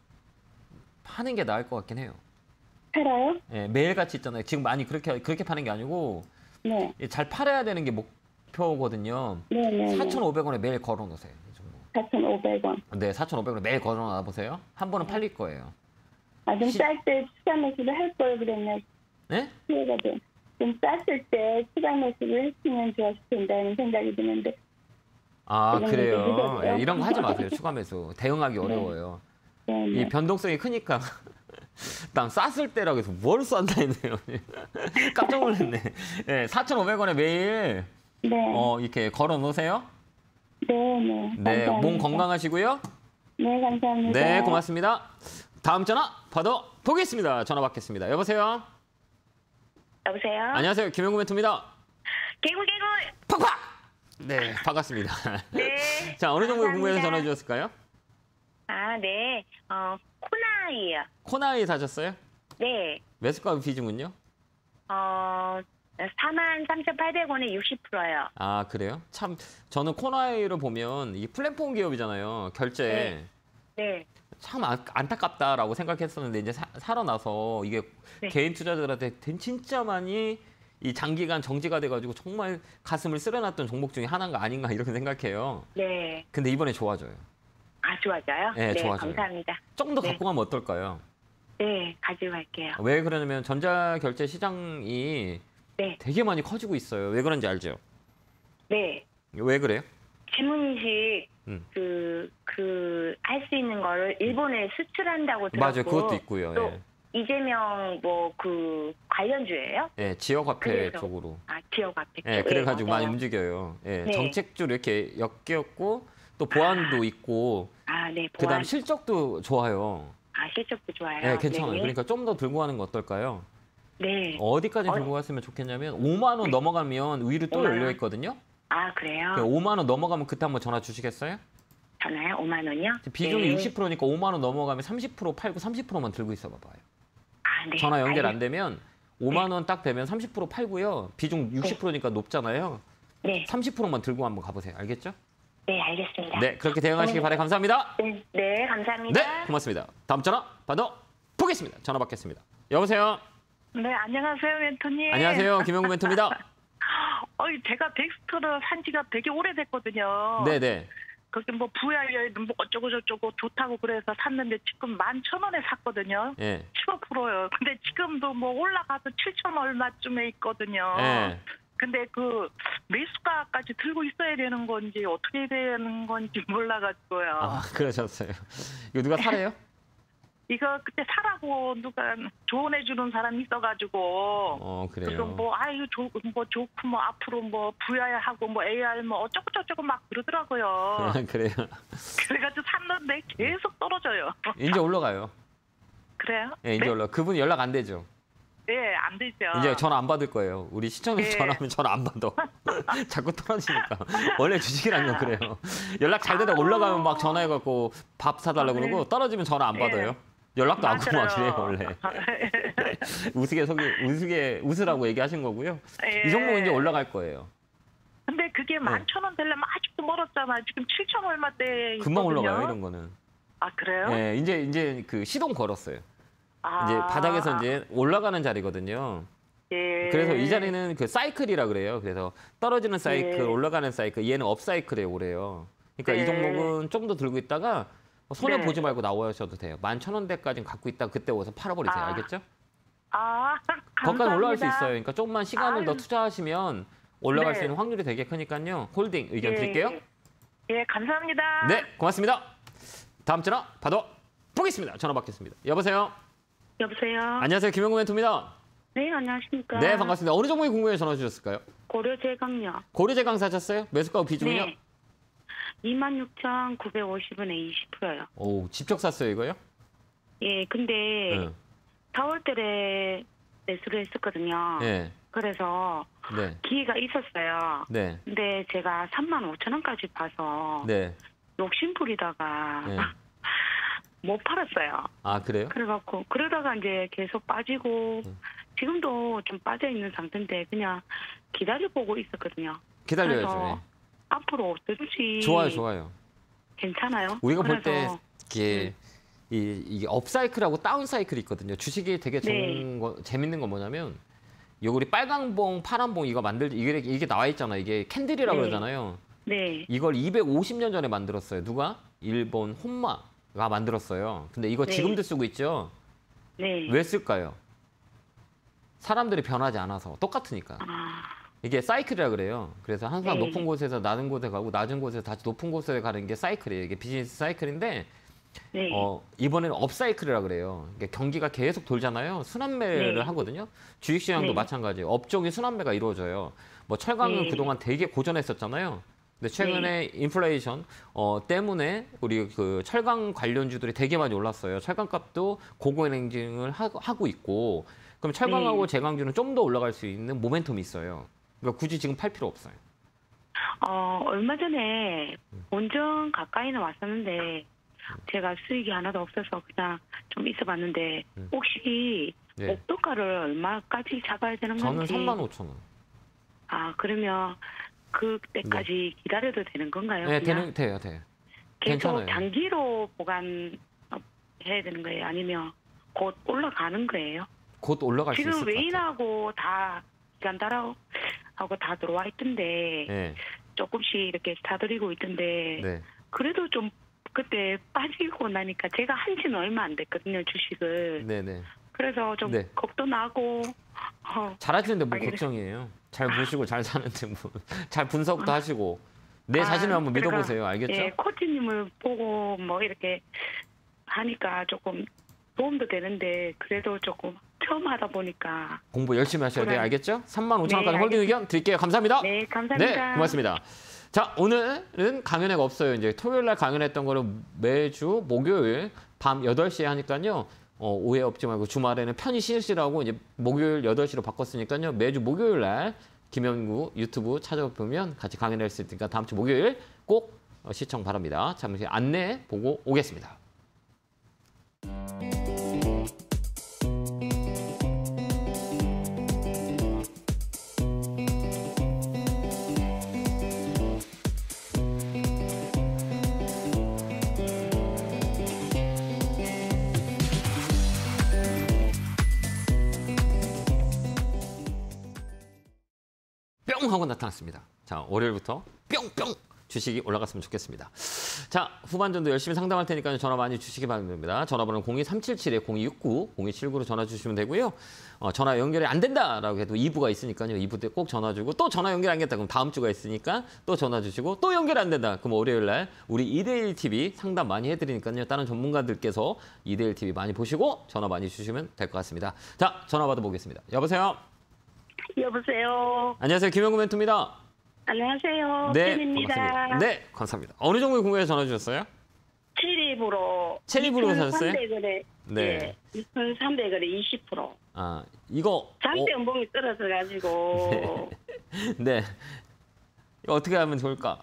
파는 게 나을 것 같긴 해요. 팔아요? 예, 매일같이 있잖아요. 지금 많이 그렇게 그렇게 파는 게 아니고 네. 예, 잘 팔아야 되는 게 목표거든요. 네네. 사천오백 원에 매일 걸어 놓으세요. 이 정도. 사천오백 원. 네, 사천오백 원에 매일 걸어 놔 보세요. 한 번은 팔릴 거예요. 아, 좀 시- 쌀 때 투자 매수를 할 걸 그랬나 네? 피해가 돼. 좀 쌌을 때 추가 매수를 했으면 좋았을 텐다는 생각이 드는데. 아, 이런 그래요. 게 무서워요. 예, 이런 거 하지 마세요. 추가 매수. 대응하기 어려워요. 네, 이 네. 변동성이 크니까 난 쌌을 때라고 해서 뭘 싼다 했네요. 깜짝 놀랐네. 예, 사천오백 원에 매일 네. 어, 이렇게 걸어 놓으세요. 네, 네. 네, 감사합니다. 몸 건강하시고요. 네, 감사합니다. 네, 고맙습니다. 다음 전화 받아 보겠습니다. 전화 받겠습니다. 여보세요. 여보세요? 안녕하세요. 김영구 멘토입니다. 개굴 개굴. 팍팍. 네, 반갑습니다. 네. 자, 어느 정도의 궁금해서 감사합니다. 전화 주셨을까요? 아, 네. 어, 코나이요. 코나이 사셨어요? 네. 매수가 비중은요? 어, 사만 삼천팔백 원에 육십 퍼센트요. 아, 그래요? 참 저는 코나이를 보면 이 플랫폼 기업이잖아요. 결제. 네. 참 안, 안타깝다라고 생각했었는데 이제 사, 사러 나서 이게 네. 개인 투자자들한테 된- 진짜 많이 이 장기간 정지가 돼가지고 정말 가슴을 쓸어놨던 종목 중에 하나가 아닌가 이렇게 생각해요. 네. 근데 이번에 좋아져요. 아, 좋아져요? 네, 좋아져요. 감사합니다. 좀 더 네. 갖고 가면 어떨까요? 네, 가지고 갈게요. 왜 그러냐면 전자결제 시장이 네. 되게 많이 커지고 있어요. 왜 그런지 알죠? 네. 왜 그래요? 질문인식 음. 그, 그, 할 수 있는 거를 일본에 수출한다고 들었고. 맞아요. 그것도 있고요. 또 예. 이재명 뭐 그 관련주예요? 예, 지역화폐 그래서. 쪽으로. 아, 지역 앞에. 예, 그래가지고 많이 맞아요. 움직여요. 예, 네. 정책주로 이렇게 엮였고 또 보안도 있고 아, 네. 그다음 보안. 실적도 좋아요. 아, 실적도 좋아요. 예, 괜찮아요. 네. 그러니까 좀 더 들고 가는 거 어떨까요? 네. 어디까지 어- 들고 갔으면 좋겠냐면 오만 원 넘어가면 위로 또 오만 원. 열려 있거든요. 아, 그래요? 오만 원 넘어가면 그때 한번 전화 주시겠어요? 전화요? 오만 원이요? 비중이 네. 육십 퍼센트니까 오만 원 넘어가면 삼십 퍼센트 팔고 삼십 퍼센트만 들고 있어 봐봐요. 아, 네. 전화 연결 안 알겠- 되면 오만 원 딱 되면 삼십 퍼센트 팔고요. 비중 육십 퍼센트니까 높잖아요. 네. 삼십 퍼센트만 들고 한번 가보세요. 알겠죠? 네, 알겠습니다. 네, 그렇게 대응하시기 바라요. 감사합니다. 네, 네, 감사합니다. 네, 고맙습니다. 다음 전화 받아 보겠습니다. 전화 받겠습니다. 여보세요. 네, 안녕하세요, 멘토님. 안녕하세요. 김영구 멘토입니다. 어이, 제가 덱스터를 산 지가 되게 오래됐거든요. 네네. 거기 뭐 브이아이에 뭐 어쩌고저쩌고 좋다고 그래서 샀는데 지금 만 천 원에 샀거든요. 예. 십오 퍼센트요. 근데 지금도 뭐 올라가서 칠천 얼마쯤에 있거든요. 예. 근데 그 매수가까지 들고 있어야 되는 건지 어떻게 되는 건지 몰라가지고요. 아, 그러셨어요. 이거 누가 사래요? 이거 그때 사라고 누가 조언해주는 사람이 있어가지고. 어, 그래서 그래요. 뭐 아유 조, 뭐 좋고 뭐 앞으로 뭐 브이아이 하고 뭐 에이아이 뭐 어쩌고 저쩌고 막 그러더라고요. 아, 그래요. 그래가지고 샀는데 계속 떨어져요. 이제 올라가요. 그래요? 예, 이제 네? 올라. 그분 연락 안 되죠. 예, 안 되죠. 이제 전화 안 받을 거예요. 우리 시청자 예. 전화하면 전화 안 받아. 자꾸 떨어지니까. 원래 주식이라는 건 그래요. 연락 잘 되다 올라가면 막 전화해갖고 밥 사달라고 아, 네. 그러고 떨어지면 전화 안 예. 받아요. 연락도 안 하고 막 그래요, 원래. 맞아요. 우스개 속이, 우스개, 웃으라고 얘기하신 거고요. 예. 이 종목 이제 올라갈 거예요. 근데 그게 만 천 원 되려면 아직도 멀었잖아요. 지금 칠천 얼마대 금방 있거든요. 올라가요, 이런 거는. 아, 그래요? 예, 이제, 이제 그 시동 걸었어요. 아, 이제 바닥에서 이제 올라가는 자리거든요. 예. 그래서 이 자리는 그 사이클이라 그래요. 그래서 떨어지는 사이클, 예. 올라가는 사이클, 얘는 업 사이클에 오래요. 그러니까 이 네. 종목은 좀 더 들고 있다가 손해 네. 보지 말고 나오셔도 돼요. 만 천 원대까지는 갖고 있다 그때 오서 팔아버리세요. 아, 알겠죠? 아, 거기까지 올라갈 수 감사합니다. 있어요. 그러니까 조금만 시간을 아유. 더 투자하시면 올라갈 네. 수 있는 확률이 되게 크니까요. 홀딩 의견 예. 드릴게요. 예, 감사합니다. 네, 고맙습니다. 다음 전화 받아 보겠습니다. 전화 받겠습니다. 여보세요. 여보세요. 안녕하세요. 김영구 멘토입니다. 네, 안녕하십니까. 네, 반갑습니다. 어느 종목이 궁금해 전화 주셨을까요? 고려제강요. 고려제강 사셨어요? 매수가 비중은요? 네. 이만 육천구백오십 원에 이십 퍼센트요. 오, 직접 샀어요, 이거요? 예, 근데 네. 사월 달에 매수를 했었거든요. 네. 그래서 네. 기회가 있었어요. 네. 근데 제가 삼만 오천 원까지 봐서 네. 욕심 부리다가 네. 못 팔았어요. 아, 그래요? 그래갖고 그러다가 이제 계속 빠지고 음. 지금도 좀 빠져 있는 상태인데 그냥 기다려보고 있었거든요. 기다려야죠. 그래서 네. 앞으로 어떨지 좋아요, 좋아요. 괜찮아요. 우리가 볼 때 그래서 이게 이, 이게 업 사이클하고 다운 사이클이 있거든요. 주식이 되게 좋은 네. 거, 재밌는 건 뭐냐면 요 우리 빨간 봉, 파란 봉 이거 만들 이게 이게 나와 있잖아요. 이게 캔들이라고 네. 그러잖아요. 네, 이걸 이백오십 년 전에 만들었어요. 누가? 일본 혼마가 만들었어요. 근데 이거 네. 지금도 쓰고 있죠. 네. 왜 쓸까요? 사람들이 변하지 않아서 똑같으니까. 아, 이게 사이클이라 그래요. 그래서 항상 네. 높은 곳에서 낮은 곳에 가고 낮은 곳에서 다시 높은 곳에 가는 게 사이클이에요. 이게 비즈니스 사이클인데 네. 어, 이번에는 업사이클이라 그래요. 이게 경기가 계속 돌잖아요. 순환매를 네. 하거든요. 주식시장도 네. 마찬가지예요. 업종이 순환매가 이루어져요. 뭐 철강은 네. 그동안 되게 고전했었잖아요. 근데 최근에 인플레이션 어, 때문에 우리 그 철강 관련주들이 되게 많이 올랐어요. 철강값도 고공행진을 하, 하고 있고 그럼 철강하고 네. 제강주는 좀 더 올라갈 수 있는 모멘텀이 있어요. 그러니까 굳이 지금 팔 필요 없어요. 어, 얼마 전에 본전 가까이는 왔었는데 제가 수익이 하나도 없어서 그냥 좀 있어봤는데 음. 혹시 네. 목표가를 얼마까지 잡아야 되는 저는 건지. 삼만 오천 원. 아, 그러면 그때까지 기다려도 되는 건가요? 네, 그냥 되는, 돼요, 돼요. 계속 괜찮아요. 장기로 보관 해야 되는 거예요? 아니면 곧 올라가는 거예요? 곧 올라갈 수 있을 지금 것 같아요. 외인하고 다 기간 따라 하고 다 들어와 있던데 네, 조금씩 이렇게 사들이고 있던데 네. 그래도 좀 그때 빠지고 나니까 제가 한 지는 얼마 안 됐거든요, 주식을. 네, 네. 그래서 좀 네. 겁도 나고 어, 잘하시는데 뭐 아, 이래. 걱정이에요. 잘 보시고 잘 사는데 뭐 잘 분석도 하시고 내 아, 자신을 한번 그러니까, 믿어보세요. 알겠죠? 예, 코치님을 보고 뭐 이렇게 하니까 조금 도움도 되는데 그래도 조금 처음 하다 보니까 공부 열심히 하셔야 돼요. 그래. 알겠죠? 삼만 오천 원까지 네, 홀딩 의견 드릴게요. 감사합니다. 네, 감사합니다. 네, 고맙습니다. 자, 오늘은 강연회가 없어요. 이제 토요일 날 강연했던 거를 매주 목요일 밤 여덟 시에 하니까요. 어, 오해 없지 말고 주말에는 편히 쉬시라고 이제 목요일 여덟 시로 바꿨으니까요. 매주 목요일 날 김현구 유튜브 찾아보면 같이 강연할 수 있으니까 다음 주 목요일 꼭 어, 시청 바랍니다. 잠시 안내 보고 오겠습니다. 뿅 하고 나타났습니다. 자, 월요일부터 뿅뿅 주식이 올라갔으면 좋겠습니다. 자, 후반전도 열심히 상담할 테니까 전화 많이 주시기 바랍니다. 전화번호는 공이 삼칠칠 공이육구 공이칠구로 전화 주시면 되고요. 어, 전화 연결이 안 된다라고 해도 이 부가 있으니까요. 이 부 때 꼭 전화 주고 또 전화 연결 안 된다 그럼 다음 주가 있으니까 또 전화 주시고 또 연결 안 된다 그럼 월요일 날 우리 이 대 일 티비 상담 많이 해드리니까요. 다른 전문가들께서 이 대 일 티비 많이 보시고 전화 많이 주시면 될 것 같습니다. 자, 전화 받아보겠습니다. 여보세요? 여보세요. 안녕하세요. 김영구 멘토입니다. 안녕하세요. 네, 팬입니다. 반갑습니다. 네, 감사합니다. 어느 종목이 궁금해서 전화 주셨어요? 체리브로. 체리브로 사셨어요? 이천삼백 원에 네. 예, 이천삼백 원에 이십 퍼센트. 아, 이거 장대 어, 연봉이 떨어져가지고. 네. 이거 어떻게 하면 좋을까?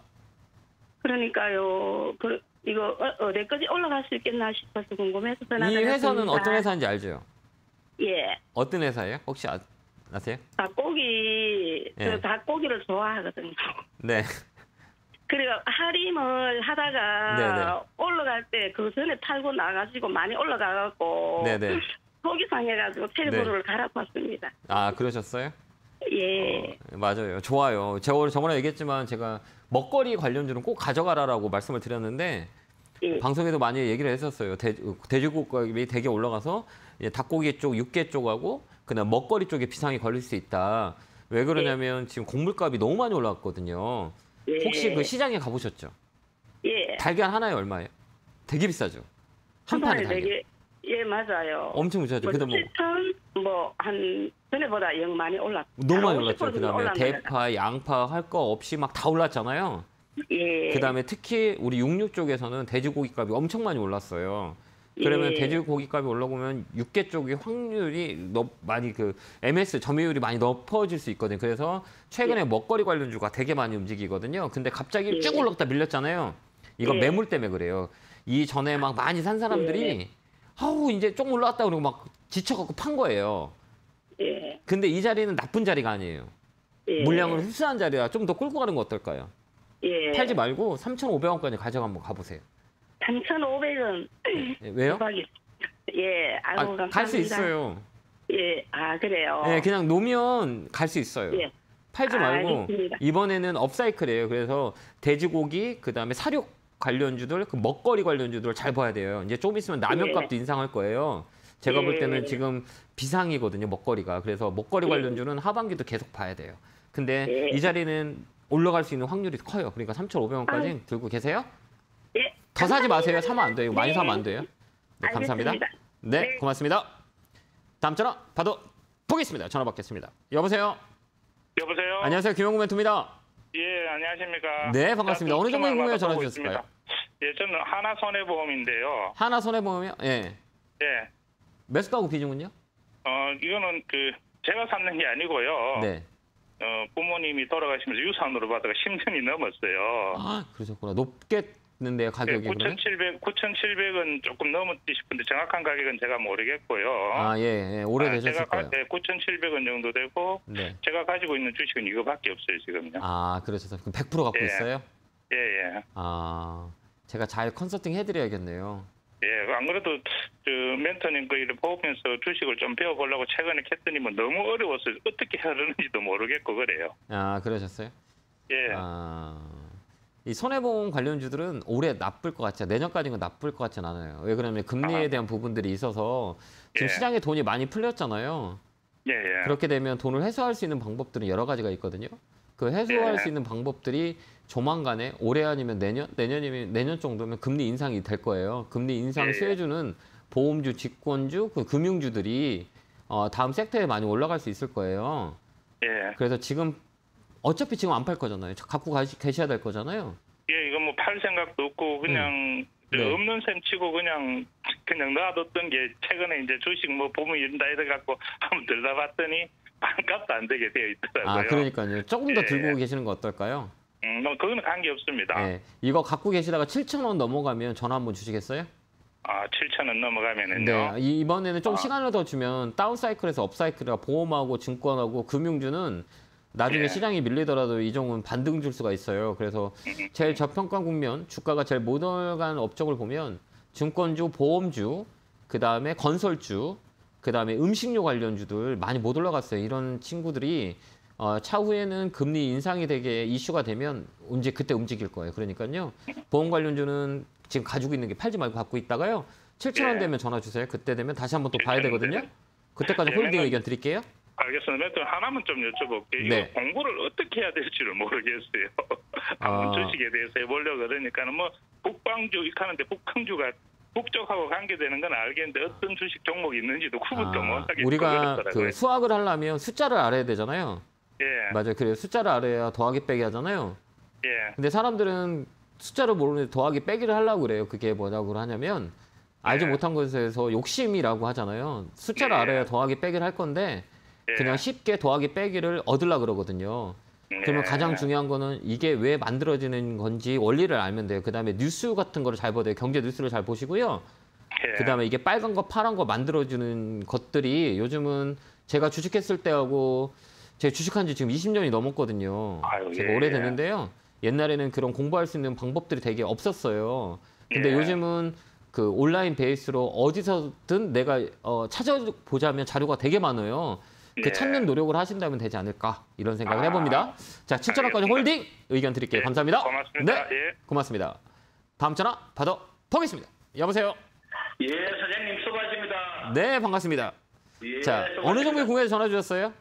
그러니까요. 그 이거 어, 어디까지 올라갈 수 있겠나 싶어서 궁금해서 이 전화드렸습니다. 회사는 어떤 회사인지 알죠? 예. 어떤 회사예요? 혹시 아, 아세요? 닭고기, 예. 그 닭고기를 좋아하거든요. 네. 그리고 할인을 하다가 네네. 올라갈 때 그 전에 팔고 나가지고 많이 올라가갖고 네네. 속이 상해가지고 체리브로를 갈아탔습니다. 아, 그러셨어요? 예. 어, 맞아요. 좋아요. 제가 저번에 얘기했지만 제가 먹거리 관련주는 꼭 가져가라라고 말씀을 드렸는데 예. 방송에도 많이 얘기를 했었어요. 돼, 돼지고기 되게 올라가서 이제 닭고기 쪽, 육개 쪽하고 그다음 먹거리 쪽에 비상이 걸릴 수 있다. 왜 그러냐면 지금 곡물값이 너무 많이 올라갔거든요. 예. 혹시 그 시장에 가보셨죠? 예. 달걀 하나에 얼마예요? 되게 비싸죠. 한 판에 달걀. 되게 예 맞아요. 엄청 비싸죠. 뭐 근데 뭐 칠천 뭐한 전에보다 영 많이 올랐. 너무 많이 한 올랐죠. 오십 퍼센트 그다음에 올랐나 대파, 양파 할 거 없이 막 다 올랐잖아요. 예. 그다음에 특히 우리 육류 쪽에서는 돼지고기 값이 엄청 많이 올랐어요. 그러면 예. 돼지고기 값이 올라오면 육개 쪽이 확률이 너 많이 그 엠에스 점유율이 많이 높아질 수 있거든요. 그래서 최근에 예. 먹거리 관련주가 되게 많이 움직이거든요. 근데 갑자기 예. 쭉 올랐다 밀렸잖아요. 이건 예. 매물 때문에 그래요. 이 전에 막 많이 산 사람들이 예. 아우 이제 좀 올라왔다 그러고 막 지쳐갖고 판 거예요. 예. 근데 이 자리는 나쁜 자리가 아니에요. 예. 물량을 흡수한 자리라 좀 더 끌고 가는 거 어떨까요? 예. 팔지 말고 삼천오백 원까지 가져가 한번 가보세요. 삼천오백 원. 예, 왜요? 대박이. 예. 아이고, 아, 감사합니다. 갈 수 있어요. 예. 아 그래요. 예, 그냥 놓으면 갈 수 있어요. 예. 팔지 아, 말고 알겠습니다. 이번에는 업사이클이에요. 그래서 돼지고기 그다음에 사육 관련주들, 그 먹거리 관련주들 잘 봐야 돼요. 이제 좀 있으면 라면값도 인상할 거예요. 제가 볼 예. 때는 지금 비상이거든요, 먹거리가. 그래서 먹거리 관련주는 하반기도 계속 봐야 돼요. 근데 예. 이 자리는 올라갈 수 있는 확률이 커요. 그러니까 삼천오백 원까지 들고 계세요? 예. 더 사지 마세요. 사면 안 돼요. 많이 네. 사면 안 돼요. 네, 감사합니다. 알겠습니다. 네, 네. 고맙습니다. 다음 전화 받아 보겠습니다. 전화 받겠습니다. 여보세요? 여보세요? 안녕하세요. 김영구 멘토입니다. 예, 안녕하십니까? 네, 반갑습니다. 어느 종목이 궁금해요? 전화 받아보고 주셨을까요? 있습니다. 예, 저는 하나손해보험인데요. 하나손해보험이요? 예. 예, 매수가하고 비중은요? 어, 이거는 그 제가 샀는 게 아니고요. 네. 어, 부모님이 돌아가시면서 유산으로 받아가 십 년이 넘었어요. 아, 그러셨구나. 높겠는데요, 예, 가격이 그러면? 구천칠백, 구천칠백은 조금 넘었지 싶은데 정확한 가격은 제가 모르겠고요. 아, 예, 예. 오래되셨을 제가 거예요. 가, 예, 구천칠백 원 정도 되고 네. 제가 가지고 있는 주식은 이거밖에 없어요, 지금요. 아, 그러셔서 그럼 백 퍼센트 갖고 예. 있어요? 예, 예. 아, 제가 잘 컨설팅 해드려야겠네요. 예, 안 그래도 저 멘토님 거 일을 보면서 주식을 좀 배워보려고 최근에 했더니 뭐 너무 어려워서 어떻게 하려는지도 모르겠고 그래요. 아, 그러셨어요? 예, 아, 이 손해보험 관련주들은 올해 나쁠 것 같지 않아요. 내년까지는 나쁠 것 같지는 않아요. 왜 그러냐면 금리에 아. 대한 부분들이 있어서 지금 예. 시장에 돈이 많이 풀렸잖아요. 예, 예. 그렇게 되면 돈을 회수할 수 있는 방법들은 여러 가지가 있거든요. 그 회수할 예. 수 있는 방법들이 조만간에 올해 아니면 내년, 내년이면 내년 정도면 금리 인상이 될 거예요. 금리 인상 예. 수혜주는 보험주, 직권주, 그 금융주들이 어, 다음 섹터에 많이 올라갈 수 있을 거예요. 예, 그래서 지금 어차피 지금 안 팔 거잖아요. 갖고 가시, 계셔야 될 거잖아요. 예, 이거 뭐 팔 생각도 없고 그냥 저 네. 없는 셈 치고 그냥 그냥 놔뒀던 게 최근에 이제 주식 뭐 보면 이런다 이래 갖고 한번 들러봤더니 반값도 안 되게 되어 있더라고요. 아, 그러니까요. 조금 더 예. 들고 계시는 거 어떨까요? 음, 뭐 그거는 관계 없습니다. 네. 이거 갖고 계시다가 칠천 원 넘어가면 전화 한번 주시겠어요? 아, 칠천 원 넘어가면은요. 네, 이- 이번에는 좀 아. 시간을 더 주면 다운 사이클에서 업 사이클이라 보험하고 증권하고 금융주는 나중에 예. 시장이 밀리더라도 이 종은 반등 줄 수가 있어요. 그래서 제일 저평가 국면, 주가가 제일 못 올라간 업종을 보면 증권주, 보험주, 그 다음에 건설주, 그 다음에 음식료 관련주들 많이 못 올라갔어요. 이런 친구들이 어, 차후에는 금리 인상이 되게 이슈가 되면 언제 그때 움직일 거예요. 그러니까요. 보험 관련주는 지금 가지고 있는 게 팔지 말고 갖고 있다가요. 칠천 원 예. 되면 전화 주세요. 그때 되면 다시 한번 또 봐야 칠천 원 되거든요. 되면? 그때까지 예, 홀딩 맨날- 의견 드릴게요. 알겠습니다. 멘토 하나만 좀 여쭤볼게요. 네. 이거 공부를 어떻게 해야 될지를 모르겠어요. 한번 아. 주식에 대해서 해보려고 그러니까는 뭐 북방주 하는데 북방주가 북쪽하고 관계되는 건 알겠는데 어떤 주식 종목이 있는지도 구분도 아, 못하겠고 우리가 그렇더라고요. 그 수학을 하려면 숫자를 알아야 되잖아요. 예, 맞아요. 그래요. 숫자를 알아야 더하기 빼기 하잖아요. 예, 근데 사람들은 숫자를 모르는데 더하기 빼기를 하려고 그래요. 그게 뭐라고 하냐면 알지 예. 못한 것에서 욕심이라고 하잖아요. 숫자를 예. 알아야 더하기 빼기를 할 건데 예. 그냥 쉽게 더하기 빼기를 얻으려고 그러거든요. 그러면 예. 가장 중요한 거는 이게 왜 만들어지는 건지 원리를 알면 돼요. 그다음에 뉴스 같은 거를 잘 봐야 돼요. 경제 뉴스를 잘 보시고요. 예. 그다음에 이게 빨간 거 파란 거 만들어주는 것들이 요즘은 제가 주식했을 때하고 제가 주식한 지 지금 이십 년이 넘었거든요. 아유, 제가 예, 오래됐는데요. 옛날에는 그런 공부할 수 있는 방법들이 되게 없었어요. 근데 예. 요즘은 그 온라인 베이스로 어디서든 내가 어, 찾아보자면 자료가 되게 많아요. 그 예. 찾는 노력을 하신다면 되지 않을까 이런 생각을 아, 해봅니다. 자, 칠천 원까지 알겠습니다. 홀딩 의견 드릴게요. 예, 감사합니다. 고맙습니다. 네, 예. 고맙습니다. 다음 전화 받아 보겠습니다. 여보세요. 예, 사장님 수고하십니다. 네, 반갑습니다. 예, 자, 수고하십니다. 어느 종목에 궁금해서 전화 주셨어요?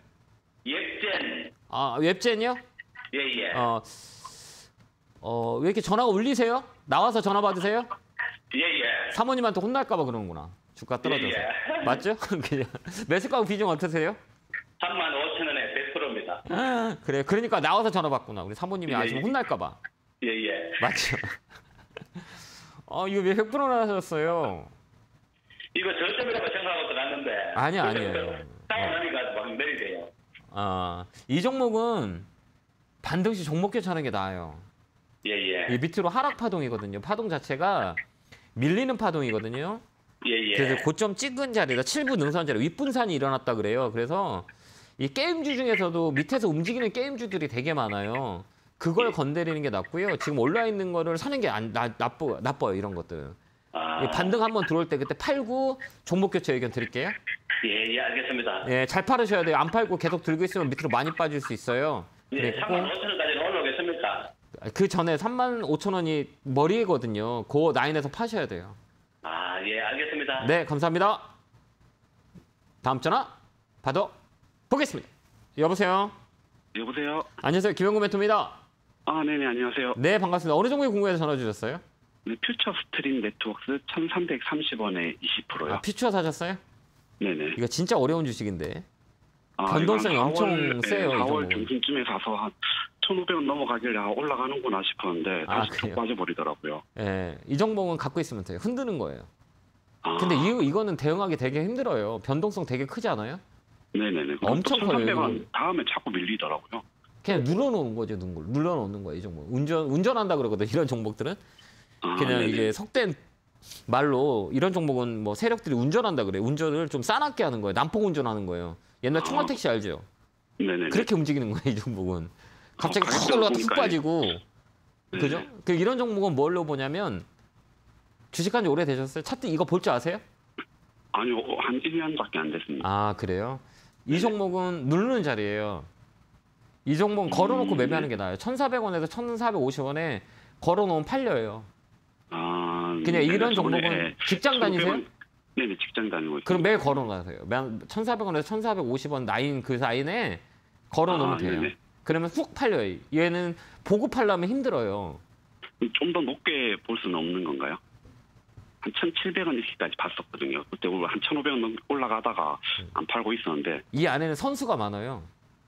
웹젠. 아, 웹젠이요? 예, 예. 어, 어, 왜 이렇게 전화가 울리세요? 나와서 전화 받으세요? 예, 예. 사모님한테 혼날까 봐 그러는구나. 주가 떨어져서. 예, 예. 맞죠? 그냥 매수가하고 비중 어떠세요? 삼만 오천 원에 백 퍼센트입니다. 아, 그래. 그러니까 나와서 전화 받구나. 우리 사모님이 예, 아시면 예. 혼날까 봐. 예, 예. 맞죠? 어, 이거 왜 백 퍼센트 하셨어요? 이거 저점이라고 생각하고 들어갔는데. 아니요, 아니에요. 다운하니까 막 내리대요. 아, 이 종목은 반등시 종목 교체하는 게 나아요. 예, 예. 이 밑으로 하락 파동이거든요. 파동 자체가 밀리는 파동이거든요. 예, 예. 그래서 고점 찍은 자리에다 칠부 능선 자리 윗분산이 일어났다 그래요. 그래서 이 게임주 중에서도 밑에서 움직이는 게임주들이 되게 많아요. 그걸 건드리는 게 낫고요. 지금 올라 있는 거를 사는 게 안, 나, 나빠, 나빠요. 이런 것들. 아, 이 반등 한번 들어올 때 그때 팔고 종목 교체 의견 드릴게요. 예, 예, 알겠습니다. 예, 잘 팔으셔야 돼요. 안 팔고 계속 들고 있으면 밑으로 많이 빠질 수 있어요. 예, 그리고 삼만 오천 원까지는 올라오겠습니까? 그 전에 삼만 오천 원이 머리거든요. 그 라인에서 파셔야 돼요. 아, 예, 알겠습니다. 네, 감사합니다. 다음 전화 받아 보겠습니다. 여보세요. 여보세요. 안녕하세요. 김영구 멘토입니다. 아, 네네, 안녕하세요. 네, 반갑습니다. 어느 종목이 궁금해서 전화 주셨어요? 네, 퓨처 스트림 네트워크스 천삼백삼십 원에 이십 퍼센트요. 아, 퓨처 사셨어요? 네네. 이거 진짜 어려운 주식인데. 아, 변동성이 이거 한 엄청 사월, 세요, 이 네, 사월 종목은. 중순쯤에 사서 한 천오백 원 넘어가길래 아, 올라가는구나 싶었는데 아, 다시 쭉 그래요? 빠져버리더라고요. 예, 이 종목은 갖고 있으면 돼요. 흔드는 거예요. 아, 근데 이, 이거는 대응하기 되게 힘들어요. 변동성 되게 크지 않아요? 네네네. 엄청 커요, 천삼백 원 이거. 다음에 자꾸 밀리더라고요. 그냥 눌러놓는 거죠, 눈걸. 눌러놓는 거예요, 이 종목. 운전, 운전한다 그러거든, 이런 종목들은. 아, 그냥 네네. 이게 속된 말로 이런 종목은 뭐 세력들이 운전한다 그래요. 운전을 좀 싸납게 하는 거예요. 난폭 운전하는 거예요. 옛날 총알택시 알죠? 네네네. 그렇게 움직이는 거예요, 이 종목은. 갑자기 어, 탁 올라가 툭 보니까 빠지고. 네. 그죠? 그 이런 종목은 뭘로 보냐면 주식한 지 오래되셨어요? 차트 이거 볼 줄 아세요? 아니요, 한 일 년밖에 안 됐습니다. 아, 그래요? 이 종목은 누르는 자리예요. 이 종목은 걸어놓고 음, 매매하는 네. 게 나아요. 천사백 원에서 천사백오십 원에 걸어놓으면 팔려요. 아, 그냥 네네. 이런 저번에, 종목은 예, 직장 다니세요? 천오백 원 네네, 직장 다니고 있어요. 그럼 매일 걸어놔세요. 천사백 원에서 천사백오십 원 라인 그 사이에 걸어놓으면 아, 돼요. 네네. 그러면 훅 팔려요. 얘는 보급하려면 힘들어요. 좀 더 높게 볼 수는 없는 건가요? 한 천칠백 원 이렇게까지 봤었거든요. 그때 한 천오백 원 올라가다가 안 팔고 있었는데. 이 안에는 선수가 많아요.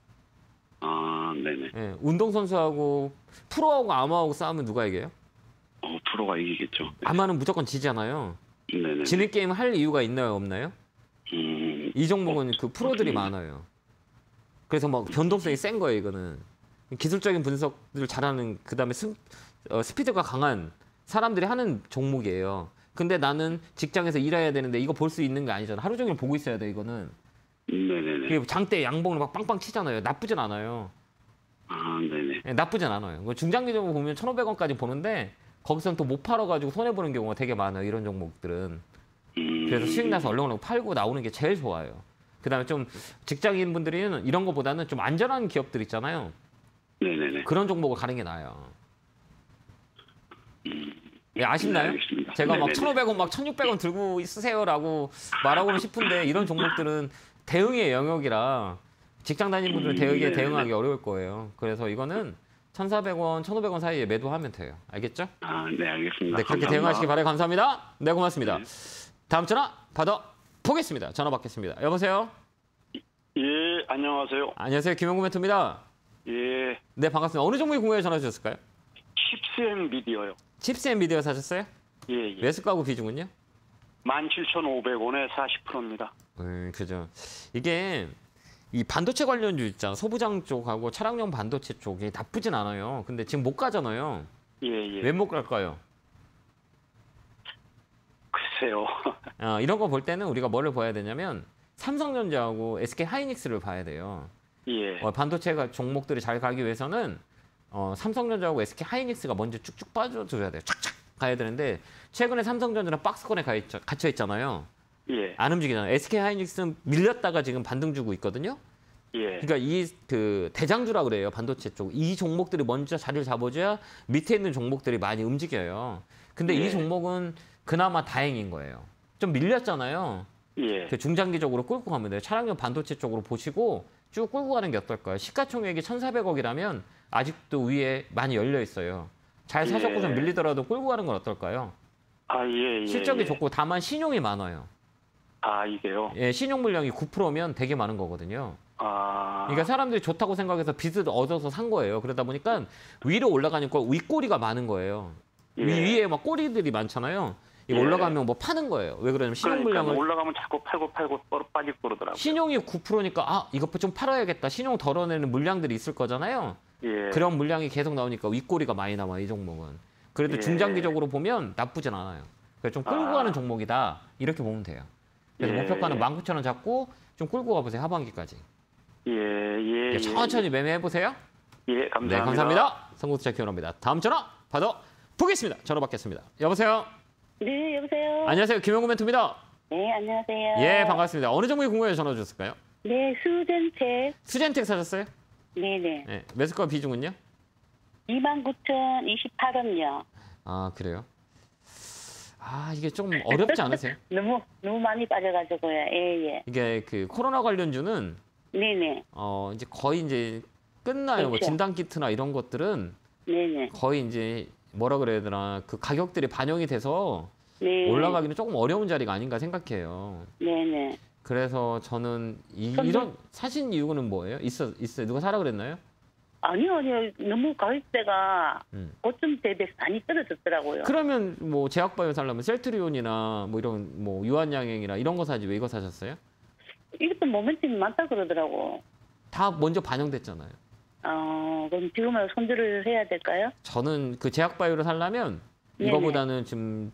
아, 네네. 예, 운동선수하고 프로하고 아마하고 싸우면 누가 이겨요? 어, 프로가 이기겠죠. 아마는 무조건 지잖아요. 네네. 지는 게임 할 이유가 있나요, 없나요? 음, 이 종목은 그 프로들이 음. 많아요. 그래서 막 변동성이 센 거예요, 이거는. 기술적인 분석들을 잘하는, 그 다음에 스, 어, 스피드가 강한 사람들이 하는 종목이에요. 근데 나는 직장에서 일해야 되는데 이거 볼 수 있는 게 아니잖아. 하루 종일 보고 있어야 돼, 이거는. 네네네. 그게 장대 양봉을 막 빵빵 치잖아요. 나쁘진 않아요. 아, 네네. 예, 나쁘진 않아요. 중장기적으로 보면 천오백 원까지 보는데 거기서는 또 못 팔아가지고 손해보는 경우가 되게 많아요, 이런 종목들은. 음, 그래서 수익 나서 얼렁얼렁 팔고 나오는 게 제일 좋아요. 그다음에 좀 직장인 분들은 이런 거보다는 좀 안전한 기업들 있잖아요. 네네네. 그런 종목을 가는 게 나아요. 음, 예, 아쉽나요? 네, 알겠습니다. 제가 막 네네네. 천오백 원, 막 천육백 원 들고 있으세요라고 말하고는 싶은데 이런 종목들은 대응의 영역이라 직장 다니는 분들은 음, 대응에 네네네. 대응하기 어려울 거예요. 그래서 이거는 천사백 원, 천오백 원 사이에 매도하면 돼요. 알겠죠? 아, 네, 알겠습니다. 네, 그렇게 감사합니다. 대응하시기 바라요. 감사합니다. 네, 고맙습니다. 네. 다음 전화 받아 보겠습니다. 전화 받겠습니다. 여보세요? 예, 안녕하세요. 안녕하세요. 김영구 멘토입니다. 예, 네, 반갑습니다. 어느 종목에 궁금해 전화 주셨을까요? 칩스앤 미디어요. 칩스 엔비디어 사셨어요? 예, 예. 매수가구 비중은요? 만 칠천오백 원에 사십 퍼센트입니다. 음, 그죠. 이게 이 반도체 관련주 있잖아. 소부장 쪽하고 차량용 반도체 쪽이 나쁘진 않아요. 근데 지금 못 가잖아요. 예, 예. 왜 못 갈까요? 글쎄요. 아, 이런 거 볼 때는 우리가 뭐를 봐야 되냐면 삼성전자하고 에스케이 하이닉스를 봐야 돼요. 예. 어, 반도체가 종목들이 잘 가기 위해서는 어, 삼성전자하고 에스케이 하이닉스가 먼저 쭉쭉 빠져줘야 돼요. 착착 가야 되는데 최근에 삼성전자는 박스권에 가 있죠, 갇혀 있잖아요. 예. 안 움직이잖아요. 에스케이 하이닉스는 밀렸다가 지금 반등 주고 있거든요. 예. 그러니까 이 그 대장주라 그래요. 반도체 쪽. 이 종목들이 먼저 자리를 잡아줘야 밑에 있는 종목들이 많이 움직여요. 근데 예. 이 종목은 그나마 다행인 거예요. 좀 밀렸잖아요. 예. 그 중장기적으로 끌고 가면 돼요. 차량용 반도체 쪽으로 보시고 쭉 끌고 가는 게 어떨까요? 시가총액이 천사백억이라면 아직도 위에 많이 열려 있어요. 잘 사셨고 좀 예. 밀리더라도 끌고 가는 건 어떨까요? 아, 예, 예. 실적이 예. 좋고 다만 신용이 많아요. 아, 이게요? 예, 신용 물량이 구 퍼센트면 되게 많은 거거든요. 아. 그러니까 사람들이 좋다고 생각해서 빚을 얻어서 산 거예요. 그러다 보니까 위로 올라가니까 윗꼬리가 많은 거예요. 예. 위, 위에 막 꼬리들이 많잖아요. 이거 예. 올라가면 뭐 파는 거예요. 왜 그러냐면 신용 그러니까 물량을 올라가면 자꾸 팔고 팔고 뻘 빠지고 그러더라고요. 신용이 구 퍼센트니까 아 이거 좀 팔아야겠다. 신용 덜어내는 물량들이 있을 거잖아요. 예. 그런 물량이 계속 나오니까 윗꼬리가 많이 나와 이 종목은. 그래도 예. 중장기적으로 보면 나쁘진 않아요. 그래서 좀 끌고 아. 가는 종목이다. 이렇게 보면 돼요. 그래서 예. 목표가는 만 구천 원 잡고 좀 끌고 가보세요. 하반기까지. 예, 예. 예, 천천히 매매해보세요. 예, 감사합니다. 네, 감사합니다. 성공투자 기원합니다. 다음 전화 받아 보겠습니다. 전화 받겠습니다. 여보세요? 네, 여보세요. 안녕하세요. 김영구 멘토입니다. 네, 안녕하세요. 예, 반갑습니다. 어느 종목이 궁금해서 전화 주셨을까요? 네, 수젠텍. 수젠텍 사셨어요? 네네. 네. 매수가 비중은요? 이만 구천 이십팔 원요. 아, 그래요? 아, 이게 좀 어렵지 않으세요? 너무 너무 많이 빠져가지고요. 예, 예. 이게 그 코로나 관련주는 네네. 어 이제 거의 이제 끝나요. 뭐 그렇죠. 진단 키트나 이런 것들은 네네. 거의 이제 뭐라 그래야 되나 그 가격들이 반영이 돼서 네. 올라가기는 조금 어려운 자리가 아닌가 생각해요. 네네. 그래서 저는 이, 근데- 이런 사신 이유는 뭐예요? 있어 있어요. 누가 사라 그랬나요? 아니요, 아니요. 너무 가격대가 음. 고점 대비 많이 떨어졌더라고요. 그러면 뭐 제약바이오 살려면 셀트리온이나 뭐 이런 뭐 유한양행이나 이런 거 사지 왜 이거 사셨어요? 이것도 모멘텀이 많다 그러더라고. 다 먼저 반영됐잖아요. 어, 그럼 지금은 손질을 해야 될까요? 저는 그 제약바이오를 살려면 네네. 이거보다는 지금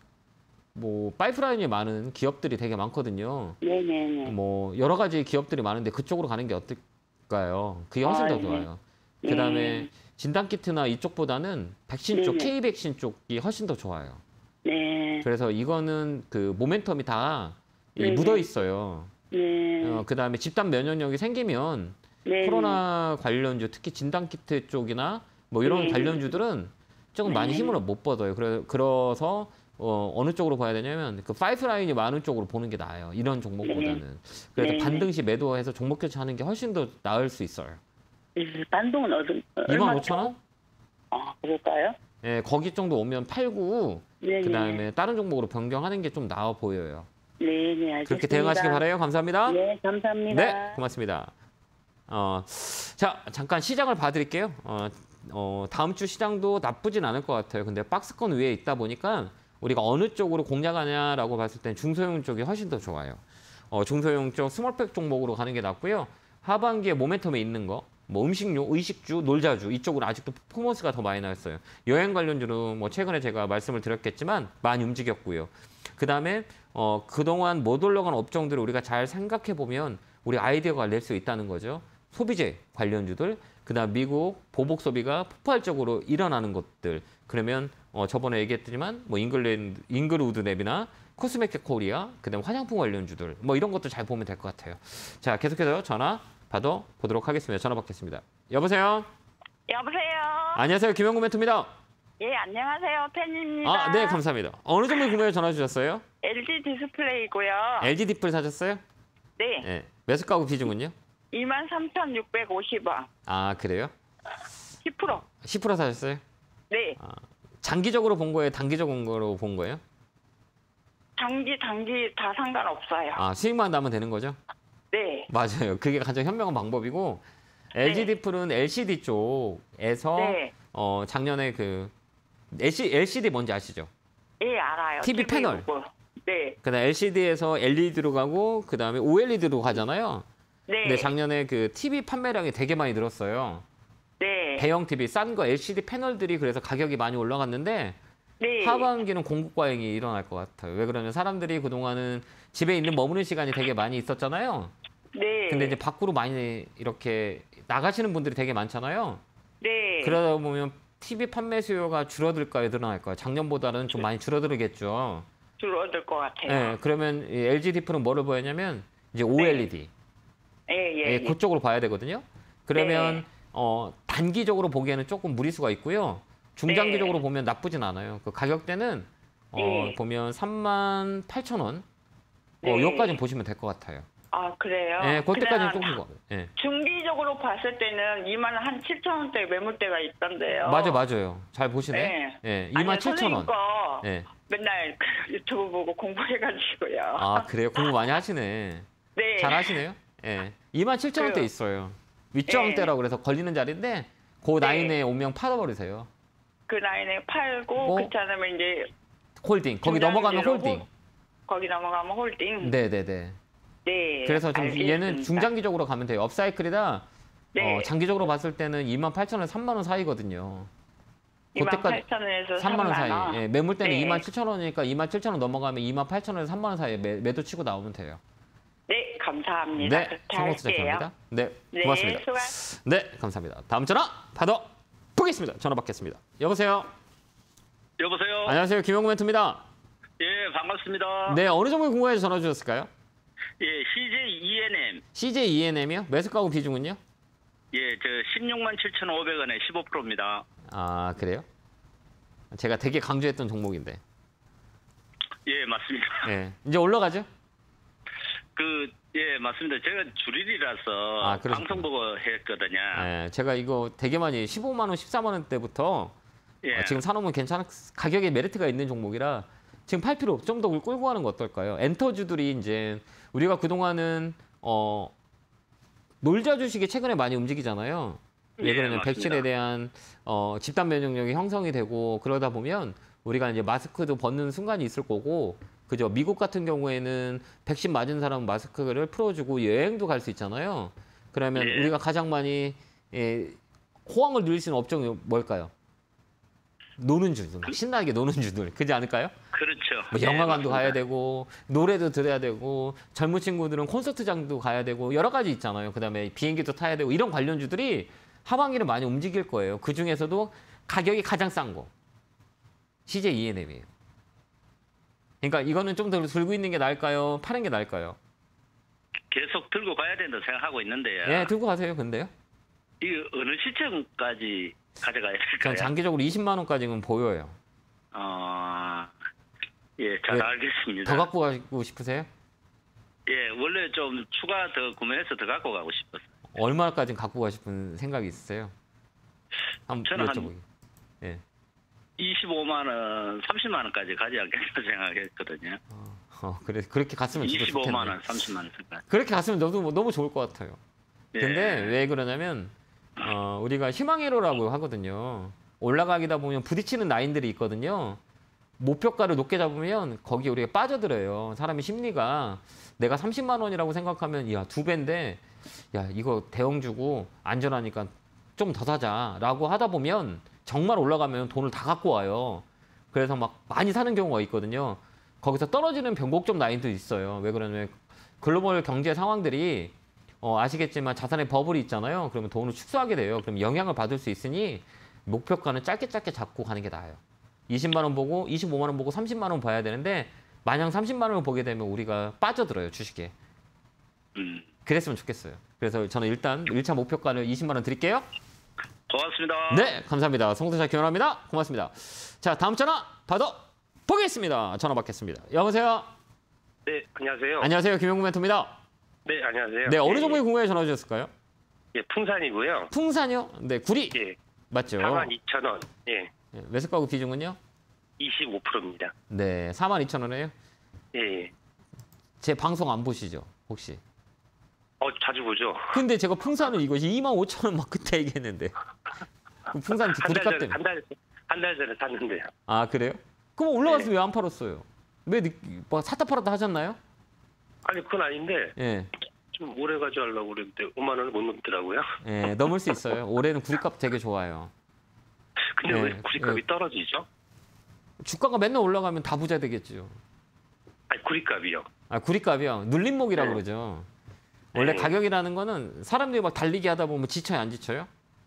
뭐 파이프라인이 많은 기업들이 되게 많거든요. 네네네. 뭐 여러 가지 기업들이 많은데 그쪽으로 가는 게 어떨까요? 그게 훨씬 아, 더 네. 좋아요. 네. 그다음에 진단키트나 이쪽보다는 백신 쪽, 네네. K백신 쪽이 훨씬 더 좋아요. 네. 그래서 이거는 그 모멘텀이 다 이 네네. 묻어 있어요. 네. 어, 그다음에 집단 면역력이 생기면 네네. 코로나 관련주, 특히 진단키트 쪽이나 뭐 이런 네. 관련주들은 조금 많이 네. 힘을 못 뻗어요. 그래, 그래서 어, 어느 쪽으로 봐야 되냐면 그 파이프라인이 많은 쪽으로 보는 게 나아요. 이런 종목보다는. 그래서 네. 반등시 매도해서 종목 교체하는 게 훨씬 더 나을 수 있어요. 예, 반동은 어느, 이만 오천 원? 아, 그럴까요? 예, 거기 정도 오면 팔고 네네. 그다음에 다른 종목으로 변경하는 게 좀 나아 보여요. 네네, 알겠습니다. 그렇게 대응하시길 바라요. 감사합니다. 네, 감사합니다. 네, 고맙습니다. 어, 자, 잠깐 시장을 봐드릴게요. 어, 어, 다음 주 시장도 나쁘진 않을 것 같아요. 근데 박스권 위에 있다 보니까 우리가 어느 쪽으로 공략하냐라고 봤을 땐 중소형 쪽이 훨씬 더 좋아요. 어, 중소형 쪽 스몰백 종목으로 가는 게 낫고요. 하반기에 모멘텀에 있는 거, 뭐 음식료, 의식주, 놀자주 이쪽으로 아직도 퍼포먼스가 더 많이 나왔어요. 여행 관련주는 뭐 최근에 제가 말씀을 드렸겠지만 많이 움직였고요. 그 다음에 어, 그동안 못 올라간 업종들을 우리가 잘 생각해 보면 우리 아이디어가 낼 수 있다는 거죠. 소비재 관련주들, 그다음 미국 보복 소비가 폭발적으로 일어나는 것들. 그러면 어, 저번에 얘기했지만 뭐 잉글랜드, 잉글우드 랩이나 코스메틱 코리아, 그다음 화장품 관련주들, 뭐 이런 것도 잘 보면 될 것 같아요. 자, 계속해서 전화 받아 보도록 하겠습니다. 전화 받겠습니다. 여보세요. 여보세요. 안녕하세요, 김영구 멘토입니다. 예, 안녕하세요. 팬입니다. 아, 네, 감사합니다. 어느 종목 구매에 전화 주셨어요? 엘지 디스플레이고요. 엘지 디플 사셨어요? 네. 네. 매수 가구 비중은요? 이만 삼천육백오십 원. 아, 그래요? 십 퍼센트. 십 퍼센트 사셨어요? 네. 아, 장기적으로 본 거예요? 단기적으로 본 거예요? 단기 단기 다 상관없어요. 아, 수익만 나면 되는 거죠? 네. 맞아요. 그게 가장 현명한 방법이고 엘지 디플은 엘시디 쪽에서 네. 어, 작년에 그 엘시, 엘시디 뭔지 아시죠? 예, 알아요. 티비 패널. 보고. 네. 그다음 엘시디에서 엘이디로 가고 그다음에 오엘이디로 가잖아요. 네. 근데 작년에 그 티비 판매량이 되게 많이 늘었어요. 네. 대형 티비 싼 거 엘시디 패널들이 그래서 가격이 많이 올라갔는데 네. 하반기는 공급 과잉이 일어날 것 같아요. 왜 그러냐면 사람들이 그동안은 집에 있는 머무는 시간이 되게 많이 있었잖아요. 네. 근데 이제 밖으로 많이 이렇게 나가시는 분들이 되게 많잖아요. 네. 그러다 보면 티비 판매 수요가 줄어들까요, 늘어날까요? 작년보다는 좀 많이 줄어들겠죠. 줄어들 것 같아요. 네, 그러면 이 엘지 디플은 뭐를 보였냐면 이제 오엘이디. 예, 예. 예, 예. 그쪽으로 봐야 되거든요. 그러면 네. 어, 단기적으로 보기에는 조금 무리수가 있고요. 중장기적으로 네. 보면 나쁘진 않아요. 그 가격대는 어, 네. 보면 삼만 팔천 원. 네. 어, 여기까지는 보시면 될 것 같아요. 아, 그래요? 예, 그때까지는 그냥 조금 거. 예. 중기적으로 봤을 때는 이만 한 칠천 원대 매물대가 있던데요. 맞아, 맞아요. 잘 보시네. 네. 예, 아니, 이만 칠천 원. 선생님 거 예. 맨날 그 유튜브 보고 공부해가지고요. 아, 그래요? 공부 많이 하시네. 네. 잘 하시네요. 예. 이만 칠천 원대 그- 있어요. 윗저항대라고 그래서 걸리는 자리인데 그 네. 라인에 오면 팔아버리세요. 그 라인에 팔고 어? 그렇지 않으면 이제 홀딩. 거기 중장기로 넘어가면 홀딩. 홀- 거기 넘어가면 홀딩. 네, 네, 네. 네. 그래서 좀 알겠습니다. 얘는 중장기적으로 가면 돼요. 업사이클이다. 네. 어, 장기적으로 봤을 때는 이만 팔천 원, 삼만 원 사이거든요. 이만 팔천 원에서 삼만 원 사이. 원. 예, 매물 때는 네. 이만 칠천 원이니까 이만 칠천 원 넘어가면 이만 팔천 원에서 삼만 원 사이에 매, 매도 치고 나오면 돼요. 네, 감사합니다. 네, 그렇게 성공 투자 할게요. 합니다. 네, 네, 고맙습니다. 수고. 네, 감사합니다. 다음 전화 받아 보겠습니다. 전화 받겠습니다. 여보세요. 여보세요. 안녕하세요, 김영구 멘토입니다. 예, 반갑습니다. 네, 어느 종목 궁금해서 전화 주셨을까요? 예, 씨제이 이엔엠. 씨제이 이엔엠이요? 매수 가구 비중은요? 예, 저 십육만 칠천오백 원에 십오 퍼센트입니다. 아, 그래요? 제가 되게 강조했던 종목인데. 예, 맞습니다. 예, 이제 올라가죠? 그, 예, 맞습니다. 제가 주일이라서 아, 그러시구나. 방송 보고 했거든요. 예, 제가 이거 되게 많이 십오만 원, 십사만 원대부터 예. 어, 지금 사놓으면 괜찮은 가격에 메리트가 있는 종목이라 지금 팔 필요 없. 좀 더 끌고 가는 거 어떨까요? 엔터주들이 이제 우리가 그동안은 어 놀자 주식이 최근에 많이 움직이잖아요. 왜 예, 그러냐면 맞습니다. 백신에 대한 어, 집단 면역력이 형성이 되고 그러다 보면 우리가 이제 마스크도 벗는 순간이 있을 거고, 그죠? 미국 같은 경우에는 백신 맞은 사람 마스크를 풀어주고 여행도 갈 수 있잖아요. 그러면 예. 우리가 가장 많이 예, 호황을 누릴 수 있는 업종이 뭘까요? 노는 주들, 신나게 노는 주들, 그렇지 않을까요? 그렇죠. 뭐 예, 영화관도 맞습니다. 가야 되고 노래도 들어야 되고 젊은 친구들은 콘서트장도 가야 되고 여러 가지 있잖아요. 그다음에 비행기도 타야 되고 이런 관련주들이 하반기를 많이 움직일 거예요. 그 중에서도 가격이 가장 싼 거 씨제이 이엔엠이에요. 그러니까 이거는 좀 더 들고 있는 게 나을까요? 파는 게 나을까요? 계속 들고 가야 된다고 생각하고 있는데요. 예, 들고 가세요. 근데요? 이 어느 시점까지 가져가야 전 될까요? 장기적으로 이십만 원까지는 보여요. 어, 예, 잘 왜? 알겠습니다. 더 갖고 가고 싶으세요? 예, 원래 좀 추가 더 구매해서 더 갖고 가고 싶었어요. 얼마까지 갖고 가고 싶은 생각이 있으세요? 한번 저는 한- 여쭤보기. 예. 이십오만 원, 삼십만 원까지 가지 않겠다 생각했거든요. 어, 그래 그렇게 갔으면 진짜 좋겠네. 이십오만 원, 삼십만 원까지. 그렇게 갔으면 너도 뭐 너무 좋을 것 같아요. 예. 근데 왜 그러냐면 어, 우리가 희망회로라고 하거든요. 올라가기다 보면 부딪히는 라인들이 있거든요. 목표가를 높게 잡으면 거기 우리가 빠져들어요. 사람의 심리가 내가 삼십만 원이라고 생각하면 야, 두 배인데 야, 이거 대형 주고 안전하니까 좀 더 사자라고 하다 보면 정말 올라가면 돈을 다 갖고 와요. 그래서 막 많이 사는 경우가 있거든요. 거기서 떨어지는 변곡점 라인도 있어요. 왜 그러냐면 글로벌 경제 상황들이 어, 아시겠지만 자산의 버블이 있잖아요. 그러면 돈을 축소하게 돼요. 그럼 영향을 받을 수 있으니 목표가는 짧게 짧게 잡고 가는 게 나아요. 이십만 원 보고 이십오만 원 보고 삼십만 원 봐야 되는데 마냥 삼십만 원을 보게 되면 우리가 빠져들어요. 주식에. 음. 그랬으면 좋겠어요. 그래서 저는 일단 일 차 목표가를 이십만 원 드릴게요. 고맙습니다. 네, 감사합니다. 송도사 기원합니다. 고맙습니다. 자, 다음 전화 받아 보겠습니다. 전화 받겠습니다. 여보세요. 네, 안녕하세요. 안녕하세요. 김용구 멘토입니다. 네, 안녕하세요. 네, 어느 종목에 궁금해 전화 주셨을까요? 예, 풍산이고요. 풍산이요? 네, 구리. 예, 맞죠? 사만 이천 원. 예, 네, 매수가구 비중은요? 이십오 퍼센트입니다. 네, 사만 이천 원이에요. 예, 예. 제 방송 안 보시죠, 혹시? 어, 자주 보죠. 근데 제가 풍산을 이거 이만 오천 원 막 그때 얘기했는데. 그 풍산 한 달 구리값 전에, 때문에. 한 달, 한 달 전에 샀는데요. 아, 그래요? 그럼 올라갔으면 왜 안 팔았어요? 왜 늦, 뭐 샀다 팔았다 하셨나요? 아니, 그건 아닌데, 예. 좀 오래 가져가려고 그랬는데 오만 원을 못 넘더라고요. 예, 넘을 수 있어요. 올해는 구리값 되게 좋아요. 근데 예, 왜 구리값이 예. 떨어지죠? 주가가 맨날 올라가면 다 부자 되겠죠. 아니, 구리값이요. 아, 구리값이요. 눌림목이라고 네. 그러죠. 원래 네. 가격이라는 거는 사람들이 막 달리기 하다 보면 지쳐요, 안 지쳐요?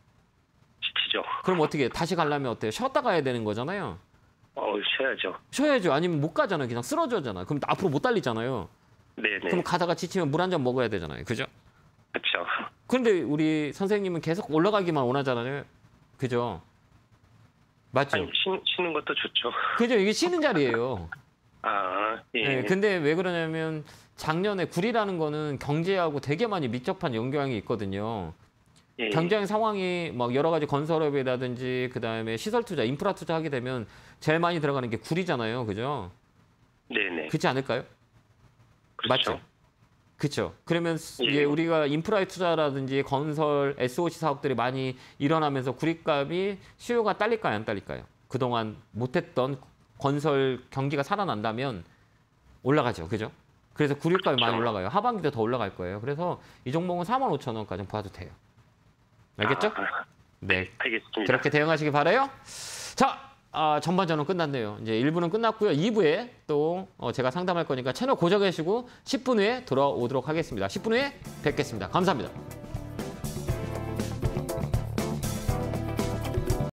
지치죠. 그럼 어떻게 해? 다시 가려면 어때요? 쉬었다 가야 되는 거잖아요. 어, 쉬어야죠. 쉬어야죠. 아니면 못 가잖아요. 그냥 쓰러져잖아. 그럼 앞으로 못 달리잖아요. 네네. 그럼 가다가 지치면 물 한 잔 먹어야 되잖아요. 그죠? 그렇죠. 그런데 우리 선생님은 계속 올라가기만 원하잖아요. 그죠? 맞죠? 아니, 쉬, 쉬는 것도 좋죠. 그죠? 이게 쉬는 자리예요. 아, 예. 네, 근데 왜 그러냐면 작년에 구리라는 거는 경제하고 되게 많이 밀접한 연관이 있거든요. 예. 경제적인 상황이 막 여러 가지 건설업이라든지 그다음에 시설 투자, 인프라 투자 하게 되면 제일 많이 들어가는 게 구리잖아요. 그죠? 네네. 그렇지 않을까요? 그렇죠. 맞죠? 그렇죠. 그러면 예. 이게 우리가 인프라의 투자라든지 건설, 에스오씨 사업들이 많이 일어나면서 구리값이 수요가 딸릴까요? 안 딸릴까요? 그동안 못했던 건설 경기가 살아난다면 올라가죠. 그죠? 그래서 구리값이 많이 올라가요. 하반기도 더 올라갈 거예요. 그래서 이 종목은 사만 오천 원까지 봐도 돼요. 알겠죠? 아, 네. 알겠습니다. 그렇게 대응하시기 바라요. 자, 아, 전반전은 끝났네요. 이제 일 부는 끝났고요. 이 부에 또 어, 제가 상담할 거니까 채널 고정하시고 십 분 후에 돌아오도록 하겠습니다. 십 분 후에 뵙겠습니다. 감사합니다.